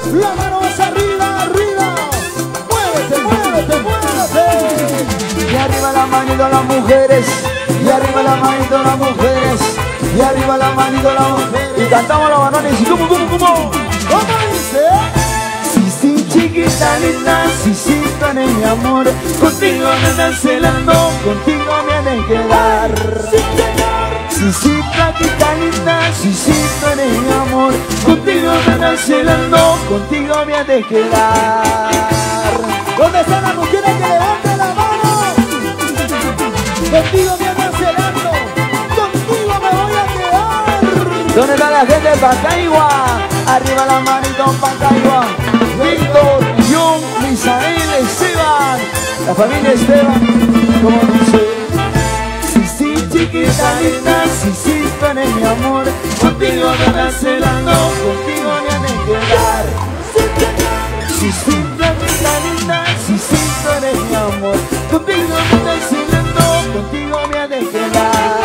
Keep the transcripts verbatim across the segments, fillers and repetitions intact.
las manos arriba, arriba. Muévete, muévete, muévete. Y arriba la manito las mujeres, y arriba la manito las mujeres, y arriba la manito las mujeres. Y cantamos los varones y como, como, como. ¿Cómo dice? Sí, sí, chiquita linda, sí, sí, tú eres mi amor. Contigo me andan celando, contigo me han de quedar. Sí, señor. Sí, sí, flaquita linda, sí, sí, tú eres mi amor. Contigo me andan celando, contigo me han de quedar. ¿Dónde están las mujeres que levanten la mano? Contigo me andan celando, contigo me voy a quedar. ¿Dónde está la gente de Pacaigua? Arriba la manito Pacaigua. Víctor, John, Misael, Esteban. La familia Esteban, como dice. Sí, sí, chiquita linda, sí, sí, tú eres mi amor. Contigo me andan celando, contigo me han de quedar. Sí, sí, flaquita linda, sí, sí, tú eres mi amor. Contigo me andan celando, contigo me han de quedar.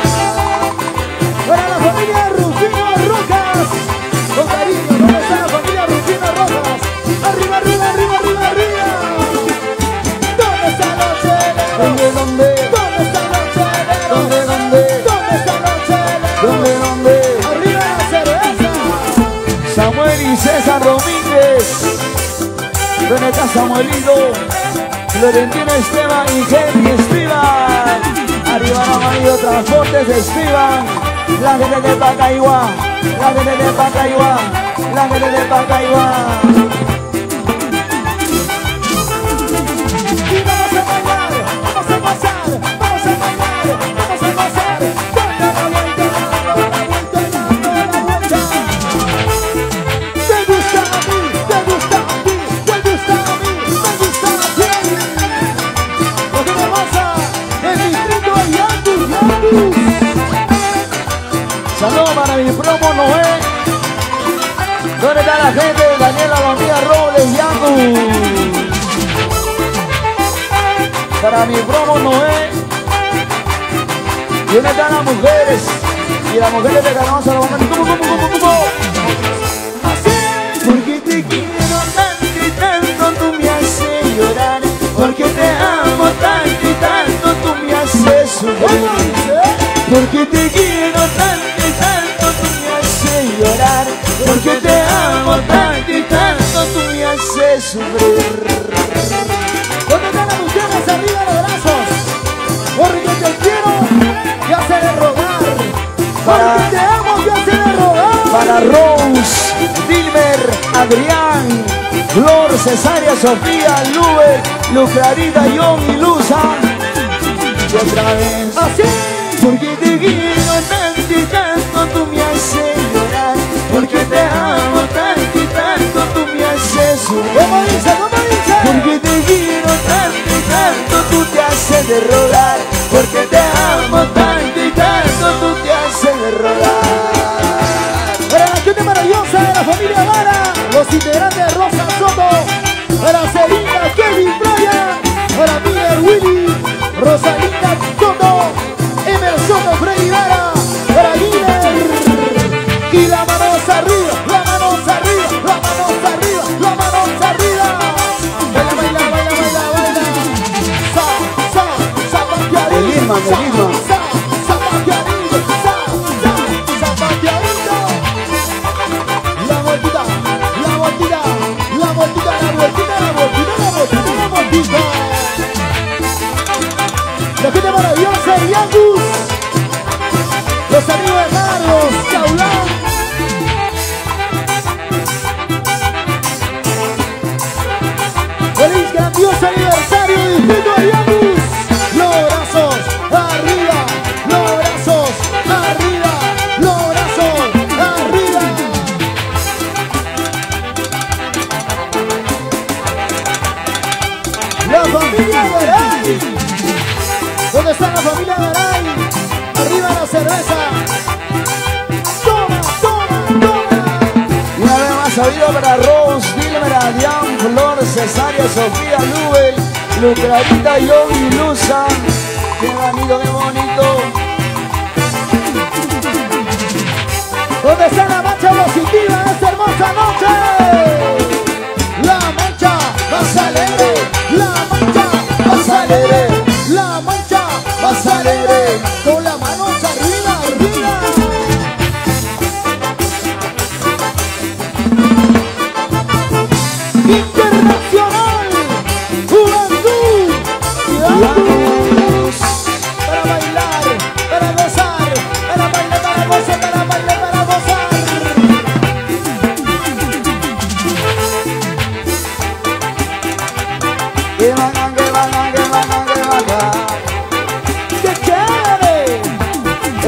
Para la familia Rufino Rojas, con cariño, ¿dónde está la familia Rufino Rojas? Arriba, arriba, arriba, arriba, arriba. ¿Dónde están los cheleros? ¿Dónde, dónde? ¿Dónde están los cheleros? ¿Dónde, dónde? ¿Dónde están los cheleros? ¿Dónde, dónde? Arriba la cerveza. Samuel y César Domínguez. ¿Dónde está Samuelito? Florentino Esteban y Henry Esteban. Arriba la manillo Transportes de Esteban. La gente de Pacaigua, la gente de Pacaigua, la gente de Pacaigua. Y vamos a bailar, vamos a pasar, vamos a bailar, vamos a pasar. Dando la vuelta, dando la vuelta, dando la vuelta. Te gusta a mí, te gusta a mí, te gusta a mí, te gusta a ti. Lo que me pasa, el distrito de Yandus, Yandus. Saludos para mi promo Noé. ¿Dónde está la gente? Daniela Bonilla Robles, Yaku. Para mi promo Noé. ¿Y dónde están las mujeres? Y las mujeres de Calabaza lo van a decir, ¿cómo, cómo, cómo, cómo? Así. Porque te quiero tanto y tanto, tú me haces llorar. Porque te amo tanto y tanto, tú me haces sufrir. Porque te quiero tanto y tanto, tú me haces llorar. Porque te amo tanto y tanto, tú me haces sufrir. ¿Dónde están las mujeres? Arriba los brazos. Porque te quiero, te hace de rogar. Porque te amo, te hace de rogar. Para Rose, Dilmer, Adrián, Flor, Cesárea, Sofía, Luber, Luclarita, John y Luza. Y otra vez. Así. Porque te quiero tanto y tanto, tú me haces llorar. Porque te amo tanto y tanto, tú me haces sufrir. ¿Cómo dice? ¿Cómo dice? Porque te quiero tanto y tanto, tú te haces de rogar. Porque te amo tanto y tanto, tú te haces de rogar. Para la gente maravillosa de la familia Vara, los integrantes de Rosa Soto, para Selina, Kevin, Brian, para Miguel, Willy, Rosalinda, Soto, Emerson, Freddy Vara, para Guiler. Y la manos arriba, la manos arriba, la manos arriba, la manos arriba. Baila, baila, baila, baila, baila. Sa, sa, zapateadito. El Irma, el Irma. Sa, zapateadito, sa, sa, zapateadito. La vueltita, la vueltita, la vueltita, la vueltita, la vueltita, la vueltita, la vueltita. La gente maravillosa de Yandus. Los amigos de Carlos, Chaulán. Feliz grandioso aniversario de Distrito de Yandus. Los brazos arriba, los brazos arriba, los brazos arriba. La familia Garay. ¿Dónde está la familia Garay? Arriba la cerveza. Toma, toma, toma. Una vez más sabido para Rose, Dilmer, Adrián, Flor, Cesárea, Sofía, Lubel, Luclarita, John y Luza. Qué bonito, qué bonito. ¿Dónde está la marcha positiva esta hermosa noche?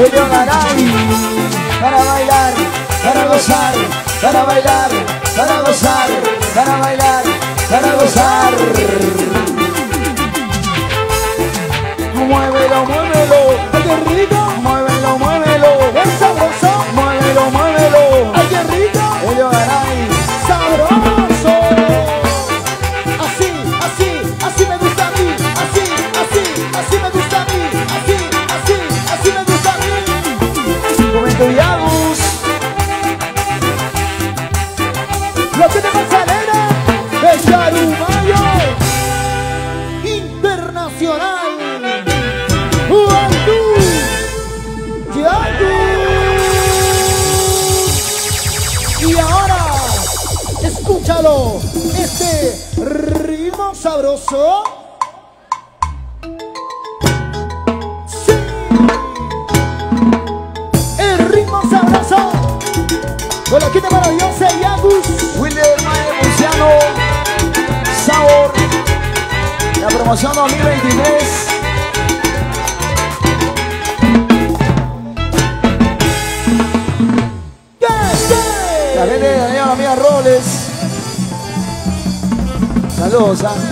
Elio Garay. Para bailar, para gozar, para bailar, para gozar, para bailar, para gozar. Muévelo, muévelo. ¡Ay, qué rico! Muévelo, muévelo. ¡Es sabroso! Muévelo, muévelo. ¡Ay, qué rico! Elio Garay. ¡Sabroso! Así, así, así me gusta a mí. Así, así, así me gusta a mí. Así, así, así me gusta a mí. Comento y Agus. Lo que te pasa, nena, es Yarumayo Internacional. ¡Uandú! ¡Yagu! Y ahora, escúchalo, este ritmo sabroso. Sí, el ritmo sabroso. Con la quinta maravillosa Yagus. Wilder Mae Luciano. Sabor. La promoción dos mil veintitrés. La gente de Daniel Amiga Robles. Saludos, ¿ah?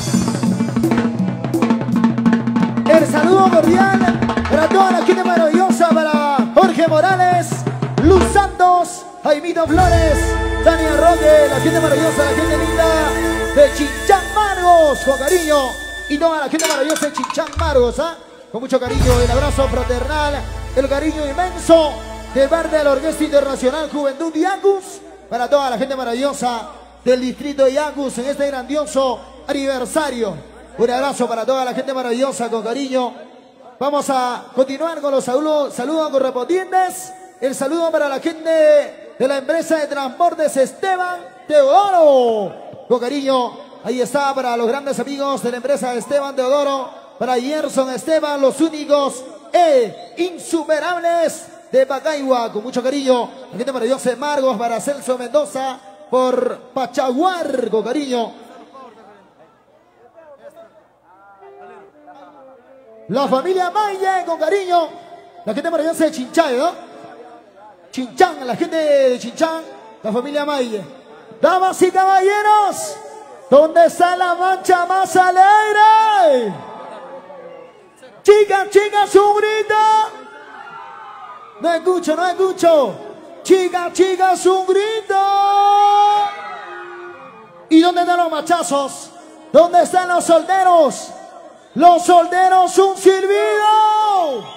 El saludo cordial para toda la gente maravillosa, para Jorge Morales, Luz Santos, Jaimito Flores, Tania Roque, la gente maravillosa, la gente linda de Chinchán Margos, con cariño, y toda la gente maravillosa de Chinchán Margos, ¿ah? Con mucho cariño, el abrazo fraternal, el cariño inmenso de parte de la Orquesta Internacional Juventud Yagus, para toda la gente maravillosa del distrito de Yagus en este grandioso aniversario. Un abrazo para toda la gente maravillosa, con cariño. Vamos a continuar con los saludos, saludos correspondientes. El saludo para la gente de la empresa de transportes Esteban Teodoro. Con cariño, ahí está para los grandes amigos de la empresa Esteban Teodoro. Para Gerson Esteban, los únicos e insuperables de Pacagua. Con mucho cariño, la gente maravillosa de Margos, para Celso Mendoza, por Pachaguar, con cariño. La familia Maye, con cariño. La gente maravillosa de Chinchán, ¿no? Chinchán, la gente de Chinchán, la familia Maye. Damas y caballeros, ¿dónde está la mancha más alegre? Chicas, chicas, un grito. No escucho, no escucho. Chicas, chicas, un grito. ¿Y dónde están los machazos? ¿Dónde están los solteros? Los solteros, un silbido.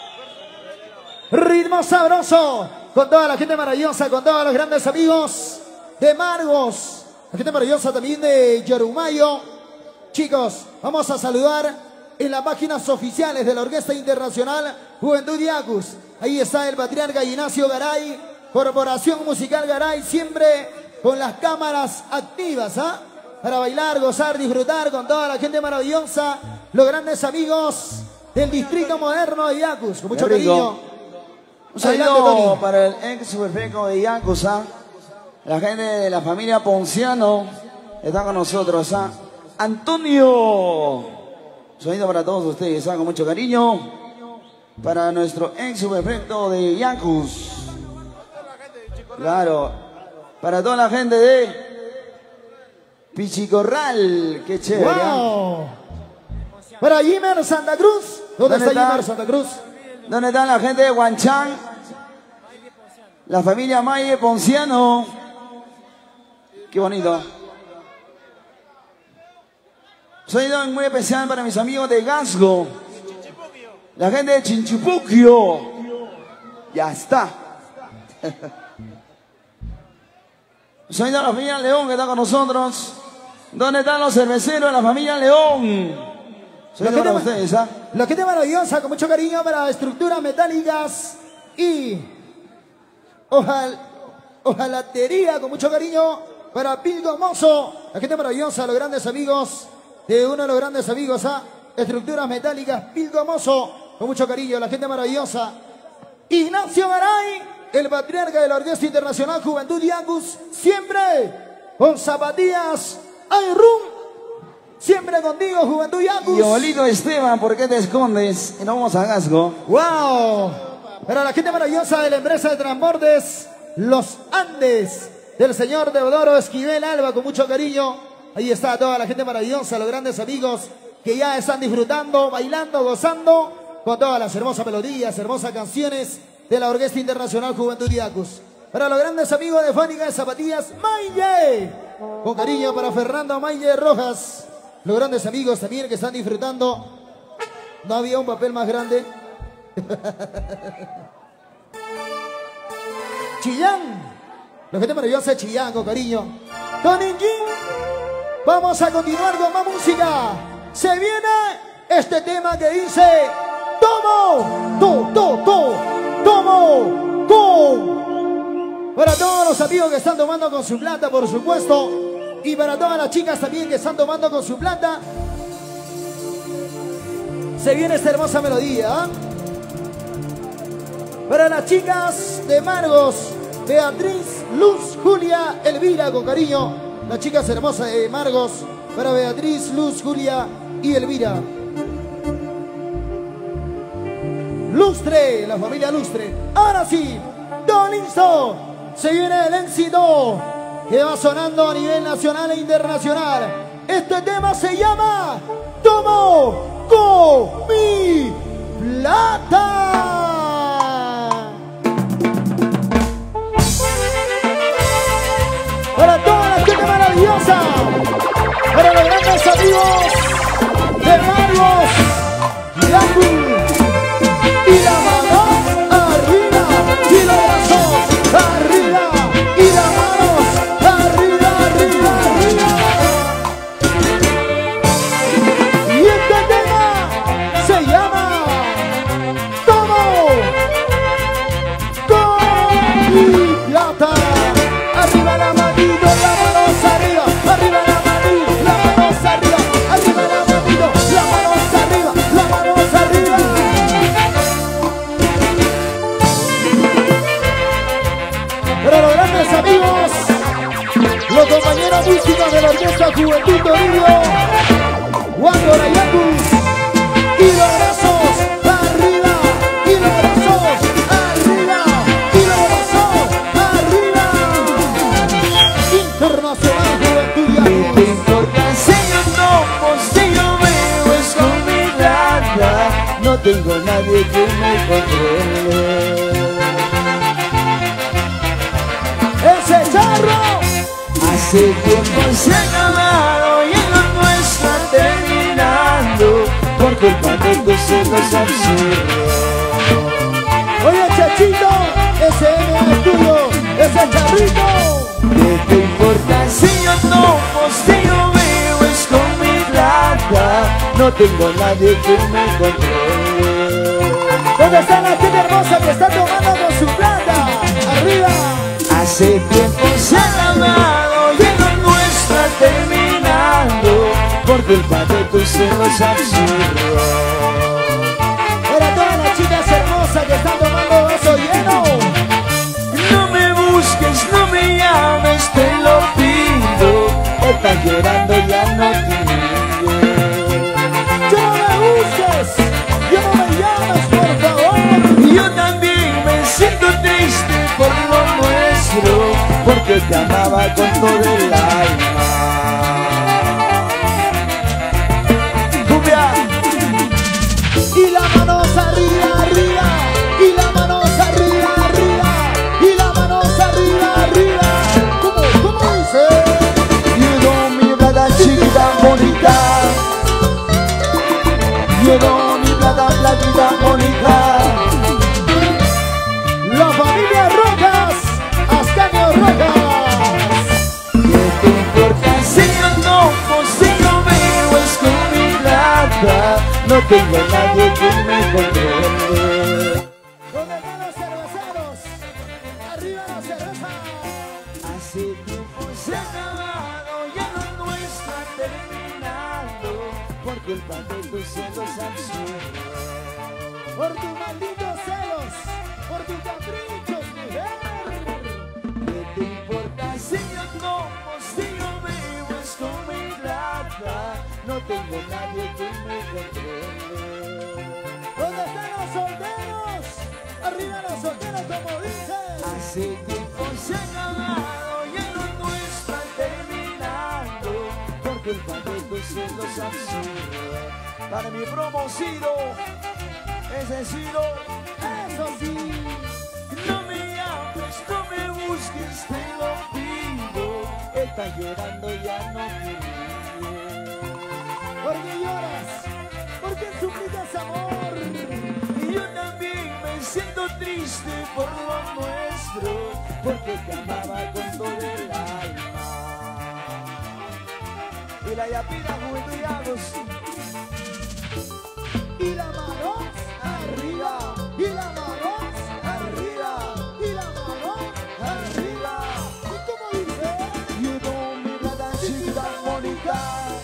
Ritmo sabroso. Con toda la gente maravillosa, con todos los grandes amigos de Margos. La gente maravillosa también de Yarumayo. Chicos, vamos a saludar en las páginas oficiales de la Orquesta Internacional Juventud Yagus. Ahí está el patriarca Ignacio Garay, Corporación Musical Garay, siempre con las cámaras activas, ¿ah? Para bailar, gozar, disfrutar con toda la gente maravillosa, los grandes amigos del Distrito Moderno de Yagus. Con mucho cariño. Un saludo para el ex superfeco de Yagus, ¿ah? La gente de la familia Ponciano está con nosotros, ¿ah? Antonio. Sonido para todos ustedes, ¿ah? Con mucho cariño. Para nuestro ex superfecto de Yagus. Claro. Para toda la gente de Pichicorral, qué chévere. Wow. Para Jimer Santa Cruz. ¿Dónde, ¿Dónde está, está Jimer Santa Cruz? ¿Dónde está la gente de Huanchán? La familia Maye Ponciano. Qué bonito. Sonido muy especial para mis amigos de Gasgo. La gente de Chinchipuquio. Ya está. Sonido de la familia León que está con nosotros. ¿Dónde están los cerveceros de la familia León? Soy para ustedes, ¿ah? La gente maravillosa, con mucho cariño para estructuras metálicas y ojal, ojalatería, con mucho cariño para Pilgo Mozo. La gente maravillosa, los grandes amigos de uno de los grandes amigos, ¿ah? Estructuras metálicas, Pilgo Mozo, con mucho cariño. La gente maravillosa, Ignacio Garay, el patriarca de la Orquesta Internacional Juventud Yagus, siempre con zapatillas Ayrum. Siempre contigo, Juventud Yagus. Y Olito Esteban, ¿por qué te escondes? Y no vamos a Gasgo. ¡Wow! Para la gente maravillosa de la empresa de transportes Los Andes, del señor Deodoro Esquivel Alba, con mucho cariño. Ahí está toda la gente maravillosa, los grandes amigos que ya están disfrutando, bailando, gozando con todas las hermosas melodías, hermosas canciones de la Orquesta Internacional Juventud Iacus. Para los grandes amigos de Fábrica de Zapatillas Maille, con cariño para Fernando Maille Rojas. Los grandes amigos también que están disfrutando. No había un papel más grande. Chillán, la gente maravillosa de Chillán, con cariño. Tony Jin, vamos a continuar con más música. Se viene este tema que dice: tomo, to, to, to, tomo, to. Para todos los amigos que están tomando con su plata, por supuesto, y para todas las chicas también que están tomando con su plata, se viene esta hermosa melodía, ¿eh? Para las chicas de Margos, Beatriz, Luz, Julia, Elvira, con cariño. Las chicas hermosas de Margos, para Beatriz, Luz, Julia y Elvira. Lustre, la familia Lustre. Ahora sí, todo listo. Se viene el éxito que va sonando a nivel nacional e internacional. Este tema se llama Tomo con mi plata. Para toda la gente maravillosa, para los grandes amigos de Margos, Iacus, y la mano arriba, y los brazos arriba, y las manos arriba, arriba, arriba. Y este tema se llama Tomo con mi plata. Arriba la manito, la manos arriba, arriba la manito, la manos arriba, arriba la manito, la manos arriba, la manos arriba. Para los grandes amigos, los compañeros músicos de la Orquesta Juventud Toribio, Juan Dorayacus, y los brazos arriba, y los brazos arriba, y los brazos arriba. Internacional Juventud Iacus. ¿Qué importa si yo tomo, si yo veo es con mi plata? No tengo nadie que me controle. ¡Ese charro! Hace tiempo se ha acabado y el no está terminando por culpa de tus celos absurdos. Oye, Chachito, ese M es tuyo, ese charrito. ¿Qué te importa si yo tomo, si yo veo es con mi plata? No tengo nadie que me controle. ¿Dónde está la gente hermosa que está tomando con su plata? ¡Arriba! Hace tiempo se ha acabado y el no está terminando por culpa de tus celos absurdos. Para todas las chicas hermosas que están tomando vaso lleno. No me busques, no me llames, te lo pido. Estás llorando, ya no te mires. ¡Ya no me busques! ¡Ya no me llames, por favor! Yo también me siento triste por lo nuestro, porque te amaba con todo el alma. ¡Cumbia! Y las manos arriba, arriba, y las manos arriba, arriba, y las manos arriba, arriba. ¿Cómo, cómo dice? Llegó mi plata chiquita bonita, llegó mi plata platita bonita. La familia Rojas, Ascanio Rojas. ¿Qué te importa si yo tomo, si yo veo es con mi plata? No tengo nadie que me controle. ¿Dónde están los cerveceros? Arriba la cerveza. Hace tiempo se ha acabado, ya no está terminando por culpa de tus celos absurdos. Por tus malditos celos, por tus caprichos, mujer. ¿Qué te importa si yo tomo, si yo veo es con mi plata? No tengo nadie que me controle. ¿Dónde están los solteros? Arriba los solteros, como dicen. Hace tiempo se ha acabado y en lo nuestro terminando por culpa de tus celos absurdos. Para mi promo Ciro, ese Ciro, Eso sí. no me llames, no me busques, te lo pido. Estás llorando, ya no quiero. ¿Por qué lloras? ¿Por qué suplicas amor? Y yo también me siento triste por lo nuestro, porque te amaba con todo el alma. Y la yapina, juventud y agos. Y la mano arriba. Y la mano arriba. Y la mano arriba. ¿Y cómo dice? You don't me tan chiquita bonita.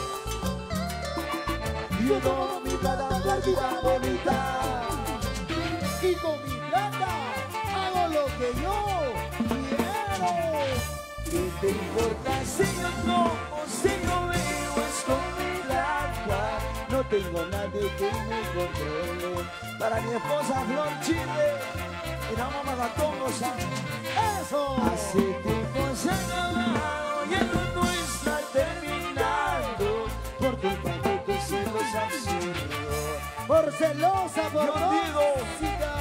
You don't me tan chiquita bonita. Y con mi plata hago lo que yo quiero. ¿Qué te importa si yo no o si yo vivo es con mi plata? No tengo nadie que me controle. Para mi esposa Flor Chile y la mamá Gatongo San. Eso. Hace tiempo se ha acabado y en lo nuestro terminando por culpa de tus celos absurdos. Por celosa, por Yo digo, tóxica.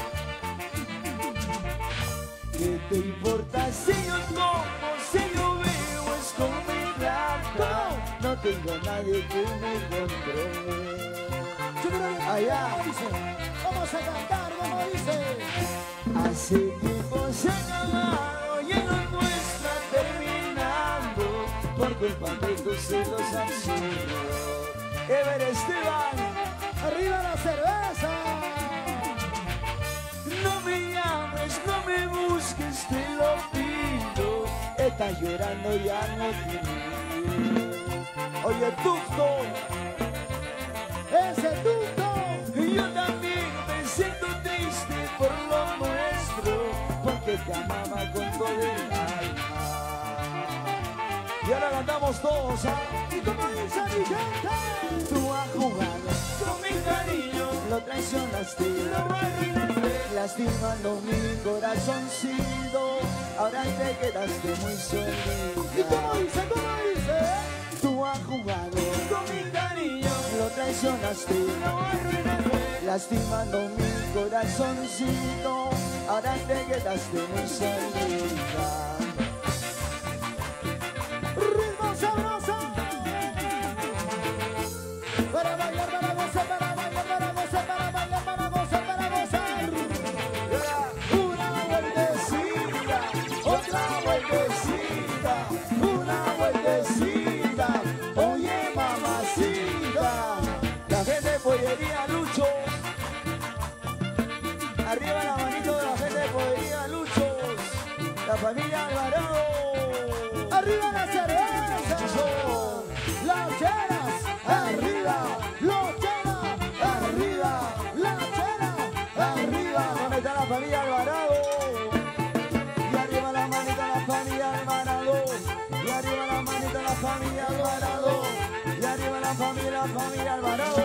¿qué te importa si yo como, si yo vivo es con mi plata? No tengo nadie que me controle. Yo creo que Allá. como dice. Vamos a cantar, como dice. Hace tiempo se ha acabado y en lo nuestro terminando por culpa de tus celos absurdos. Ever Esteban, Arriba la cerveza. no me llames, no me busques, te lo pido. Estás llorando, ya no quiero. Oye, Tucto, Ese tuto. y yo también me siento triste por lo nuestro, porque te amaba con todo el alma. Y ahora cantamos todos, ¿ah? Y como dice mi gente. Tú has jugado con mi cariño, lo traicionaste, lo arruinaste, lastimando mi corazoncito. Ahora te quedaste muy solita. Y como dice, como dice. Tú has jugado con mi cariño, lo traicionaste, lo arruinaste, lastimando mi corazoncito. Ahora te quedaste muy solita. Ritmo sabroso. Para bailar, para gozar, para bailar, para gozar, para bailar, para gozar, para gozar. Una vueltecita, otra vueltecita, una vueltecita, oye mamacita. La gente de Pollería Lucho, arriba la manito de la gente de Pollería Lucho, la familia Alvarado. Arriba la cerveza. Las cheras. Arriba. Los cheras. Arriba, Las cheras. arriba, ¿dónde está la familia Alvarado? Y arriba la manita la familia Alvarado. Y arriba la manita la familia Alvarado. Y arriba la familia, la familia Alvarado.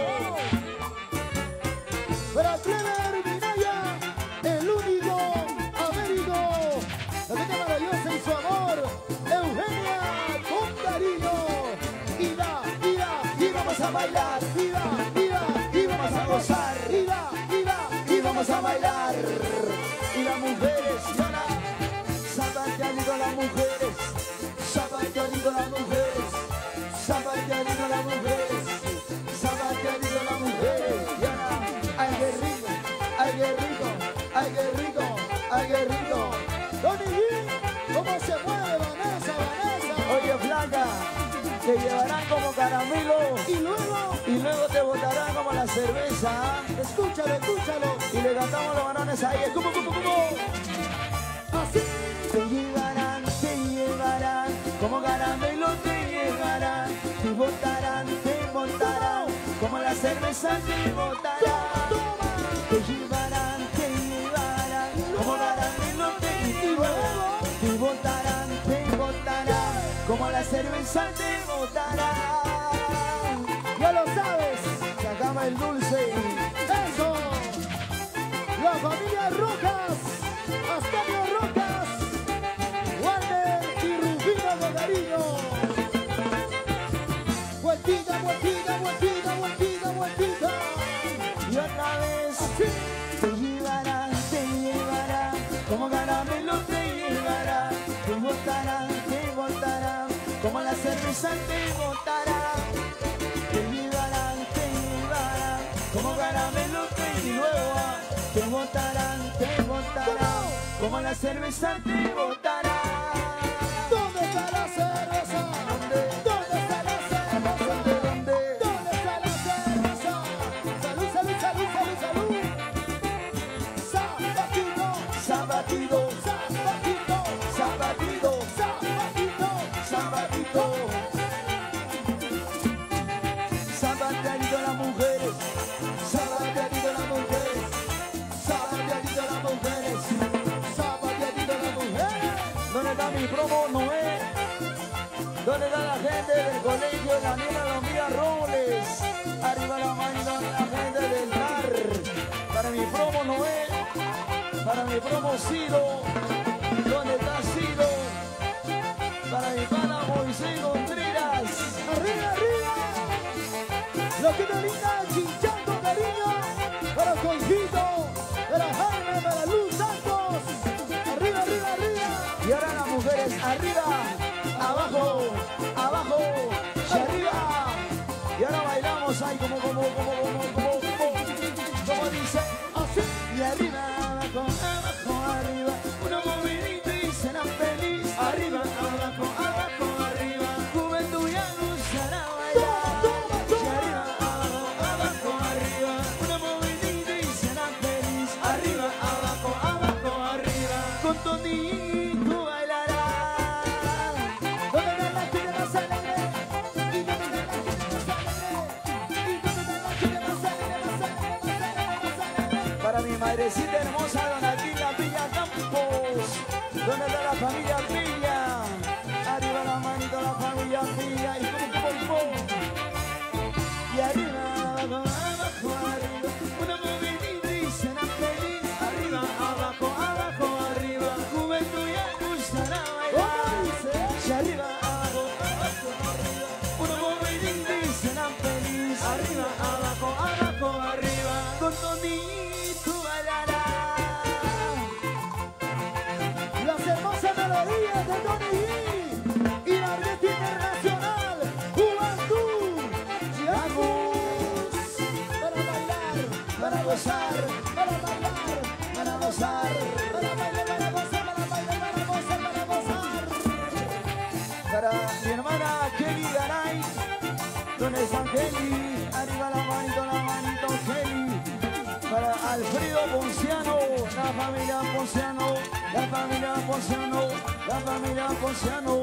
Para Clever Minaya, el único Américo. La gente maravillosa y su amor. Eugenia con cariño. Ida, ida, y vamos a bailar. Ida, ida, y vamos a gozar. Ida, ida, Y vamos a bailar. Y las mujeres, Yana, zapateando las mujeres, zapateando las mujeres, zapateando las mujeres, zapateando las mujeres, Yana. Ay, qué rico, ay, qué rico, ay, qué rico, ay, qué rico. Tony G, ¿cómo se mueve Vanessa, Vanessa? Oye, flaca, te llevarán como caramelo Y luego, y luego te botarán como la cerveza. ¿Ah? escúchalo, escúchalo. Y le cantamos los varones ahí, es como, como, como. Así. Te llevarán, te llevarán, como caramelo te llevarán, te botarán, te botarán, como la cerveza te botarán. Toma. Te llevarán, te llevarán, como caramelo te llevarán, te botarán, te botarán, como la cerveza te botarán. Ya lo sabes. Se acaba el dulce. Eso. La familia roja. Romero. Vueltita, vueltita, vueltita, vueltita, vueltita. Y otra vez Así. te llevará, te llevará, como caramelo te llevará, te botará, te botará, como la cerveza te botará, te llevará, te llevará, como caramelo te llevará, te botará, te botará, como la cerveza te botará. ¿Dónde está la cerveza? ¿Dónde? ¿Dónde está la cerveza? ¿Dónde? ¿Dónde? ¿Dónde está la cerveza? Salud, salud, salud, salud, salud. Sabatito, Sabatito, sabatito, sabatito, sabatito, sabatito. Sabateadito las mujeres, sabateadito las mujeres, sabateadito las mujeres. sabatito la mujer. ¿Dónde está mi promo Noé? ¿Dónde está la gente del colegio Daniela Lombía Robles? Arriba la mano la gente del T A R. Para mi promo Noé, para mi promo Ciro. ¿Dónde está Ciro? Para mi pana Moisés Contreras. Arriba, arriba. Lo que te linda, chinchando cariño. Para Coijito, para Jaime, para Luz Santos. Arriba, arriba, arriba. Y ahora las mujeres, arriba, abajo, abajo, y arriba. Y ahora bailamos ahí como, como, como, como, como, como, como dice. Así. Y arriba, abajo, abajo, arriba. Una movidita y será feliz. Arriba, abajo, abajo, arriba. Juventud ya gustará bailar. Toma, toma, Y arriba, abajo, abajo, arriba. Una movidita y será feliz. Arriba, abajo, abajo, arriba. Con Tonito bailará. ¿Dónde está la chica más alegre? ¿Y dónde está la chica más alegre? ¿Y dónde está la chica más alegre, más alegre, más alegre, más alegre? Para mi madrecita hermosa, Donatina Villa Campos. ¿Dónde está la familia Villa? Arriba la manito, la familia Villa. Y como, como, como. Y arriba, abajo, abajo, arriba. Una movidita y será feliz. Arriba, abajo, abajo, arriba. Juventud ya gustará bailar. ¿Cómo dice? Y arriba, abajo, abajo, arriba. Una movidita y será feliz. Arriba, abajo, abajo, arriba. Con Tonito bailará. Las hermosas melodías de Tony G y la red internacional Juventud. Llegamos para bailar, Para gozar, para bailar, para gozar. para bailar, para gozar, para bailar, para gozar, para gozar. Para mi hermana Kelly Garay. ¿Dónde está Kelly? Arriba la manito, la manito Kelly. Para Alfredo Ponciano, la familia Ponciano, la familia Ponciano, la familia Ponciano.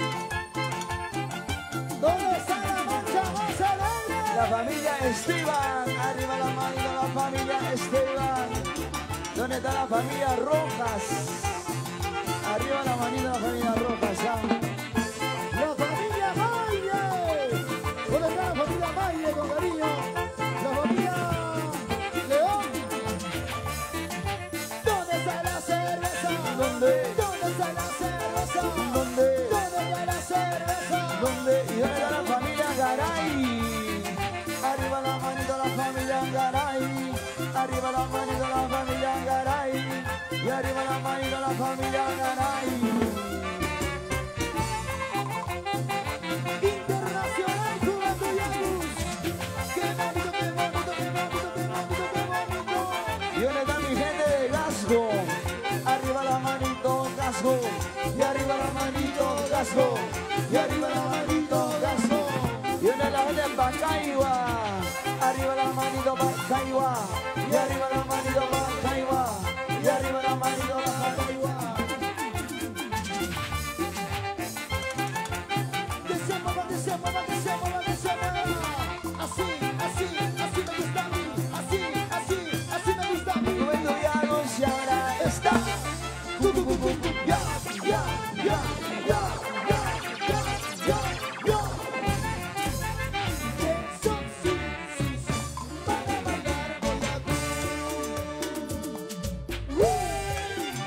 ¿Dónde está la marcha más alegre? La familia Esteban, arriba la manito, la familia Esteban. ¿Dónde está la familia Rojas? Arriba la manito, la familia Rojas. ¿Ya? La familia Maye. ¿Dónde está la familia Maye con cariño? La familia León. ¿Dónde está la cerveza? ¿Dónde? ¿Dónde está la cerveza? ¿Dónde? ¿Dónde está la cerveza? ¿Dónde? Y dónde está la familia Garay. Arriba la manito, la familia Garay. Arriba la manito, la familia Garay. Y arriba la manito, la familia Garay. Internacional Juventud Yagus. ¡Qué bonito, qué bonito, qué bonito, qué bonito, qué bonito! Y dónde está mi gente de Gasco. Arriba la manito, Gasco. Y arriba la manito, Gasco. Y arriba la manito, Gasco. Y dónde está la gente de Pacaiba. Arriba la manito, Pacaiba. Y arriba la manito, Pacaiba. Y arriba la manito, Pacaiba. Que se mueva, que se mueva, que se mueva, que se mueva. Así, así, así me gusta a mí. Así, así, así me gusta a mí. Juventud ya no se hará. Está. Tu, tu, tu, tu, tu. Ya, ya, ya, ya, ya, ya, ya, ya. Eso sí, sí, sí. Para bailar con la cruz.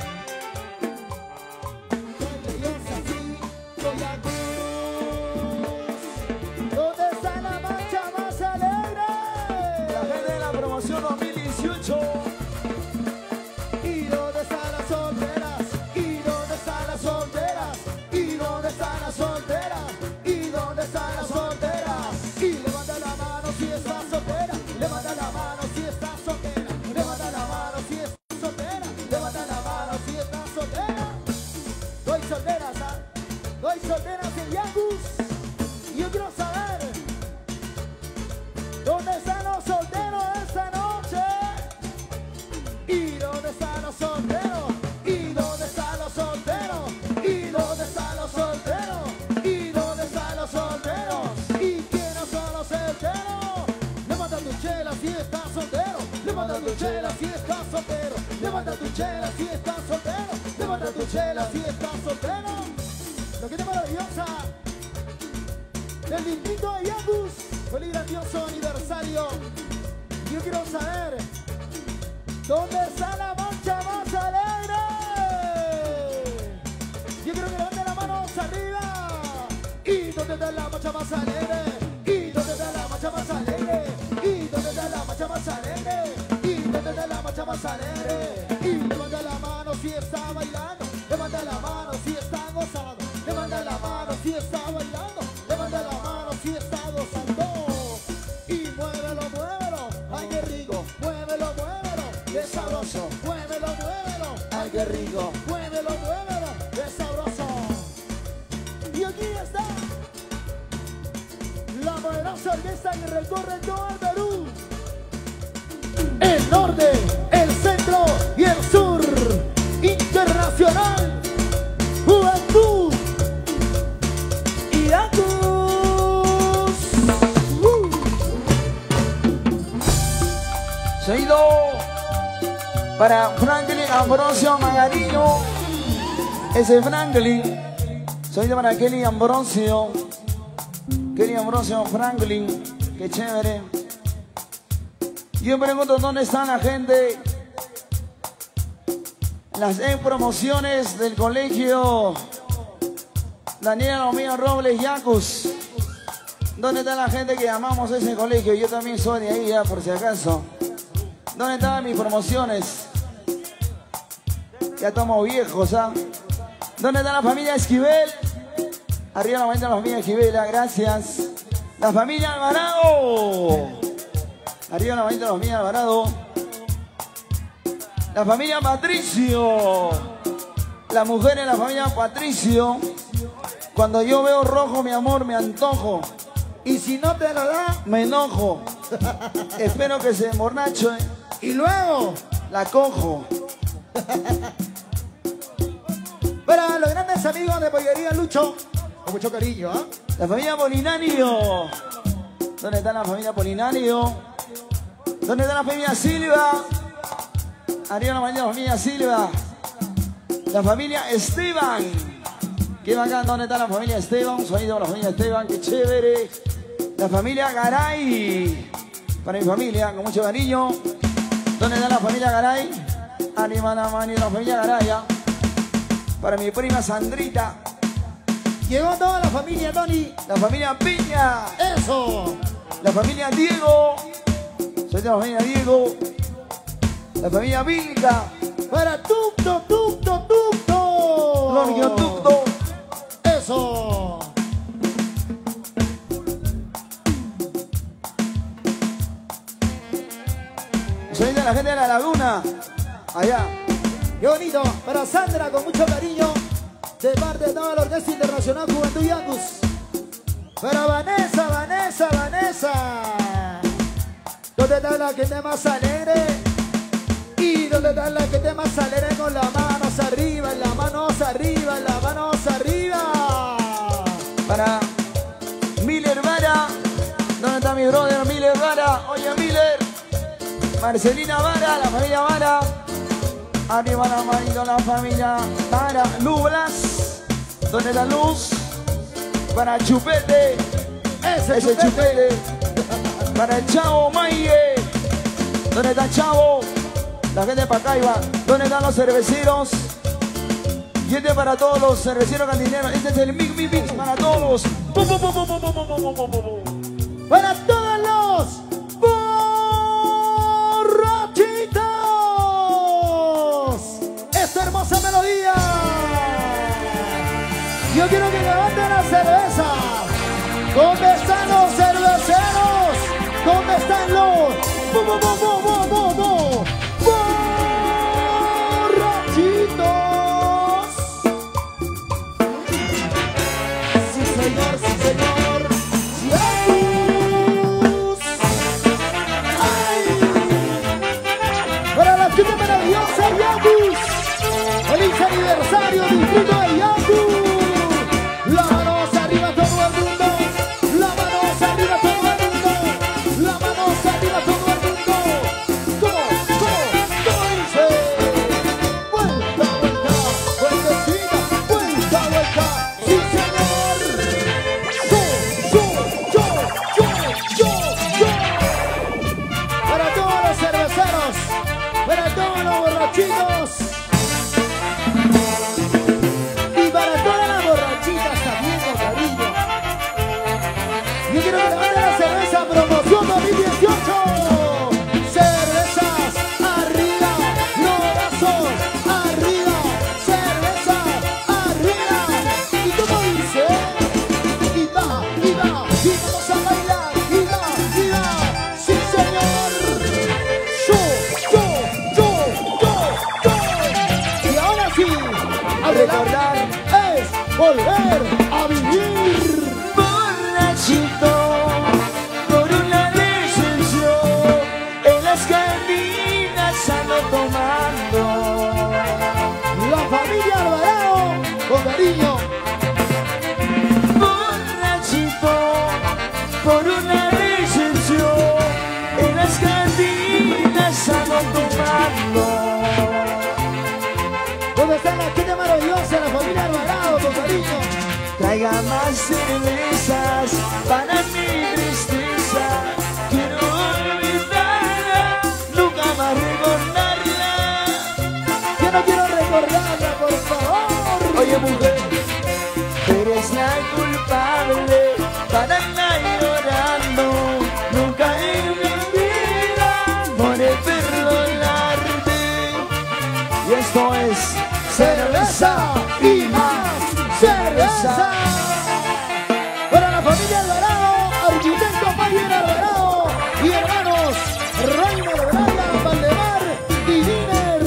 solteras en Yangus. Yo quiero saber dónde están los solteros esta noche. ¿Y dónde están los solteros? ¿Y dónde están los solteros? ¿Y dónde están los solteros? ¿Y dónde están los solteros? ¿Y quiénes son los solteros? Levanta tu chela si estás soltero. Levanta tu chela si estás soltero. Levanta tu chela si estás soltero. Levanta tu chela si estás soltero. Lo que es maravillosa del distrito de Yangus. Feliz grandioso aniversario. Yo quiero saber ¿dónde está la mancha más alegre? Yo quiero que levanten las manos arriba. ¿Y dónde está la mancha más alegre? ¿Y dónde está la mancha más alegre? ¿Y dónde está la mancha más alegre? ¿Y dónde está la mancha más alegre? Y levanta la mano si está bailando. Levanta la mano si está gozando. Levanta la mano si está bailando. Levanta la mano si está gozando. Y muévelo, muévelo. Ay, qué rico. Muévelo, muévelo. Qué sabroso. Muévelo, muévelo. Ay, qué rico. Muévelo, muévelo. Qué sabroso. Y aquí está la poderosa orquesta que recorre todo el Perú. El norte, el centro y el sur. Internacional. Juventud. Y Yangus. Uh. Seguido para Franklin Ambrosio Magariño. Ese Franklin. Seguido para Kelly Ambrosio. Kelly Ambrosio Franklin. Qué chévere. Yo me pregunto dónde está la gente. Las en promociones del colegio Daniela Lomía Robles Yangus. ¿Dónde está la gente que amamos ese colegio? Yo también soy de ahí, ya, por si acaso. ¿Dónde están mis promociones? Ya estamos viejos, ¿ah? ¿Dónde está la familia Esquivel? Arriba la mano de la familia Esquivel, gracias. La familia Alvarado. Arriba la mano de la familia Alvarado. La familia Patricio. Las mujeres de la familia Patricio. Cuando yo veo rojo, mi amor, me antojo. Y si no te lo da, me enojo. Espero que se emborrache. Y luego la cojo. Para los grandes amigos de Pollería Lucho, con mucho cariño, ¿eh? La familia Polinario. ¿Dónde está la familia Polinario? ¿Dónde está la familia Silva? Arriba la mañana la familia Silva. La familia Esteban. Qué bacán, ¿dónde está la familia Esteban? Sonido de la familia Esteban, qué chévere. La familia Garay. Para mi familia, con mucho cariño. ¿Dónde está la familia Garay? Arriba la mano la familia Garay. ¿eh? Para mi prima Sandrita. Llegó toda la familia, Tony. La familia Piña. Eso. La familia Diego. Soy de la familia Diego. La familia Vilca. Para Tucto, Tucto, Tucto. Gloria Tucto. Eso. Soy de la gente de la Laguna. Allá. Qué bonito. Para Sandra, con mucho cariño. De parte de toda la Orquesta Internacional Juventud Yangus. Para Vanessa, Vanessa, Vanessa. ¿Dónde está la gente más alegre? ¿Y dónde está la gente más alegre? Con las manos arriba, las manos arriba, las manos arriba. Para Miller Vara. ¿Dónde está mi brother Miller Vara? Oye, Miller. Marcelina Vara, la familia Vara. Arriba la manito, la familia Vara. Luz Blas. ¿Dónde está Luz? Para Chupete. Ese, Ese Chupete. Chupete. Para el Chavo Maye. ¿Dónde está Chavo? La gente de Pacaiba. ¿Dónde están los cerveceros? Y este para todos los cerveceros cantineros. Este es el Mix Mix Mix para todos. ¡Bum, bum, bum, bum, bum, bum, bum, bum, bum, bum! Para todos los borrachitos. Esta hermosa melodía. Yo quiero que levanten la cerveza. ¿Dónde están los cerveceros? ¿Dónde están los bo, bo, bo, bo, bo, bo, bo, borrachitos? señor, sí, señor. Yagus. ¡Ay! Para la gente maravillosa, Yagus. ¡Feliz aniversario, distrito de Yagus! La manos arriba todo el mundo. La manos arriba todo el mundo. La manos arriba todo el mundo. ¿Cómo? ¿Cómo? ¿Cómo dice? Vuelta, vuelta, vueltecita, vuelta, vuelta. ¡Sí, señor! Yo, yo, yo, yo, yo, yo. Para todos los cerveceros, para todos los borrachitos y para todas las borrachitas también, con cariño. Yo quiero que levanten la cerveza promoción dos mil dieciocho. Cervezas arriba, los brazos arriba, cerveza arriba. ¿Y cómo dice? Y va, y va, y vamos a bailar, y va, y va. Sí, señor. Yo, yo, yo, yo, yo. Y ahora sí, a recordar es volver a vivir. Borrachito, por una decisión, en las cantinas ando tomando. La familia Alvarado, con cariño. Borrachito, por una decisión, en las cantinas ando tomando. ¿Dónde está la gente maravillosa, la familia Alvarado, con cariño? Traiga más cervezas para mi tristeza. Quiero olvidarla, nunca más recordarla. Yo no quiero recordarla, por favor. Oye, mujer, eres la culpable para andar llorando. Nunca en mi vida podré perdonarte. Y esto es Cerveza y más cerveza. Para la familia Alvarado, arquitecto Mayer Alvarado y hermanos Rainer, Brian, Valdemar y Diner.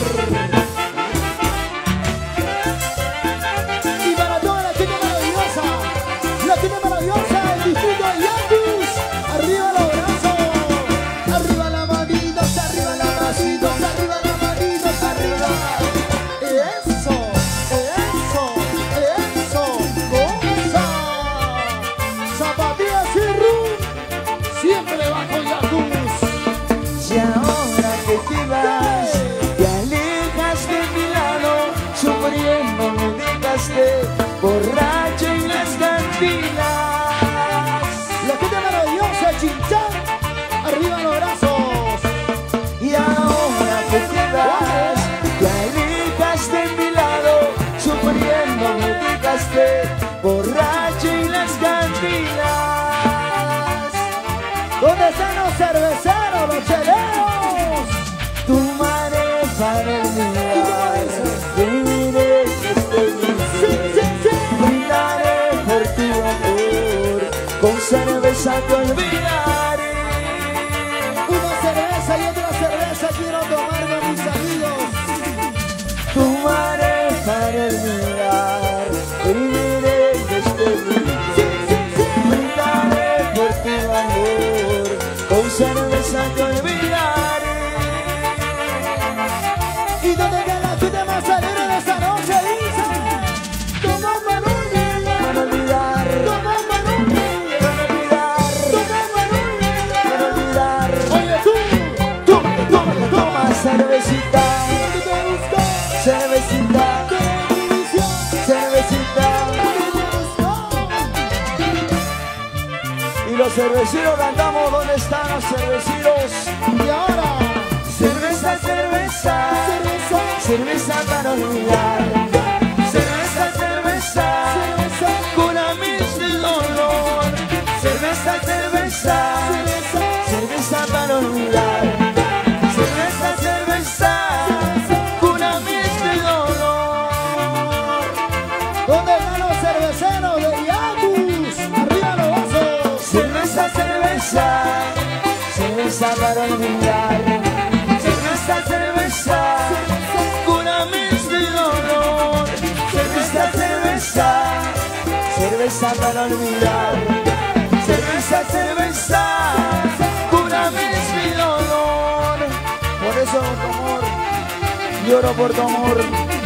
Y para toda la gente maravillosa, la gente maravillosa del distrito de Yagus. Arriba los brazos, arriba las manitos, arriba las manitos, arriba las manitos, arriba. Eso, eso, eso, cosa. Zapatillas y rum, siempre bajo Yagus. Y ahora que te vas, te alejas de mi lado, sufriendo me dejaste, borracho en las cantinas. La gente maravillosa, Chinchán, arriba los brazos. Y ahora que te vas, te alejas de mi lado, sufriendo me dejaste, borracho en las cantinas. ¿Dónde están los cerveceros, los cheleros? Tu madre para el ¿Y cómo dice? viviré este Sí, día. sí, sí. Brindaré por tu amor, con cerveza te olvidaré. Una cerveza y otra cerveza quiero tomar con mis amigos. Tomaré para olvidar, viviré este día. Sí, sí, sí. Brindaré por tu amor, con cerveza te olvidaré. ¿Y dónde está la gente más alegre de esta noche? Dice, toma Manoli, Para olvidar, toma Manoli, para olvidar, toma Manoli. para olvidar. Oye tú, Toma, toma, toma cervecita, ¿qué te gustó? cervecita, ¿Qué división? cervecita. ¿Qué te gustó? Y los cerveceros cantamos, ¿dónde están los cerveceros? Y ahora, Cerveza, cerveza, cerveza, cerveza para olvidar. Cerveza, cerveza, cerveza, cúrame este dolor. Cerveza, cerveza, cerveza, cerveza para olvidar. Cerveza, cerveza, cúrame este dolor. ¿dónde están los cerveceros de Yagus? Arriba los vasos. Cerveza, cerveza, cerveza para olvidar. Cerveza, cerveza, cúrame este dolor. Cerveza, cerveza, cerveza para olvidar. Cerveza, cerveza, cúrame mi dolor. Por eso, tu amor, lloro por tu amor.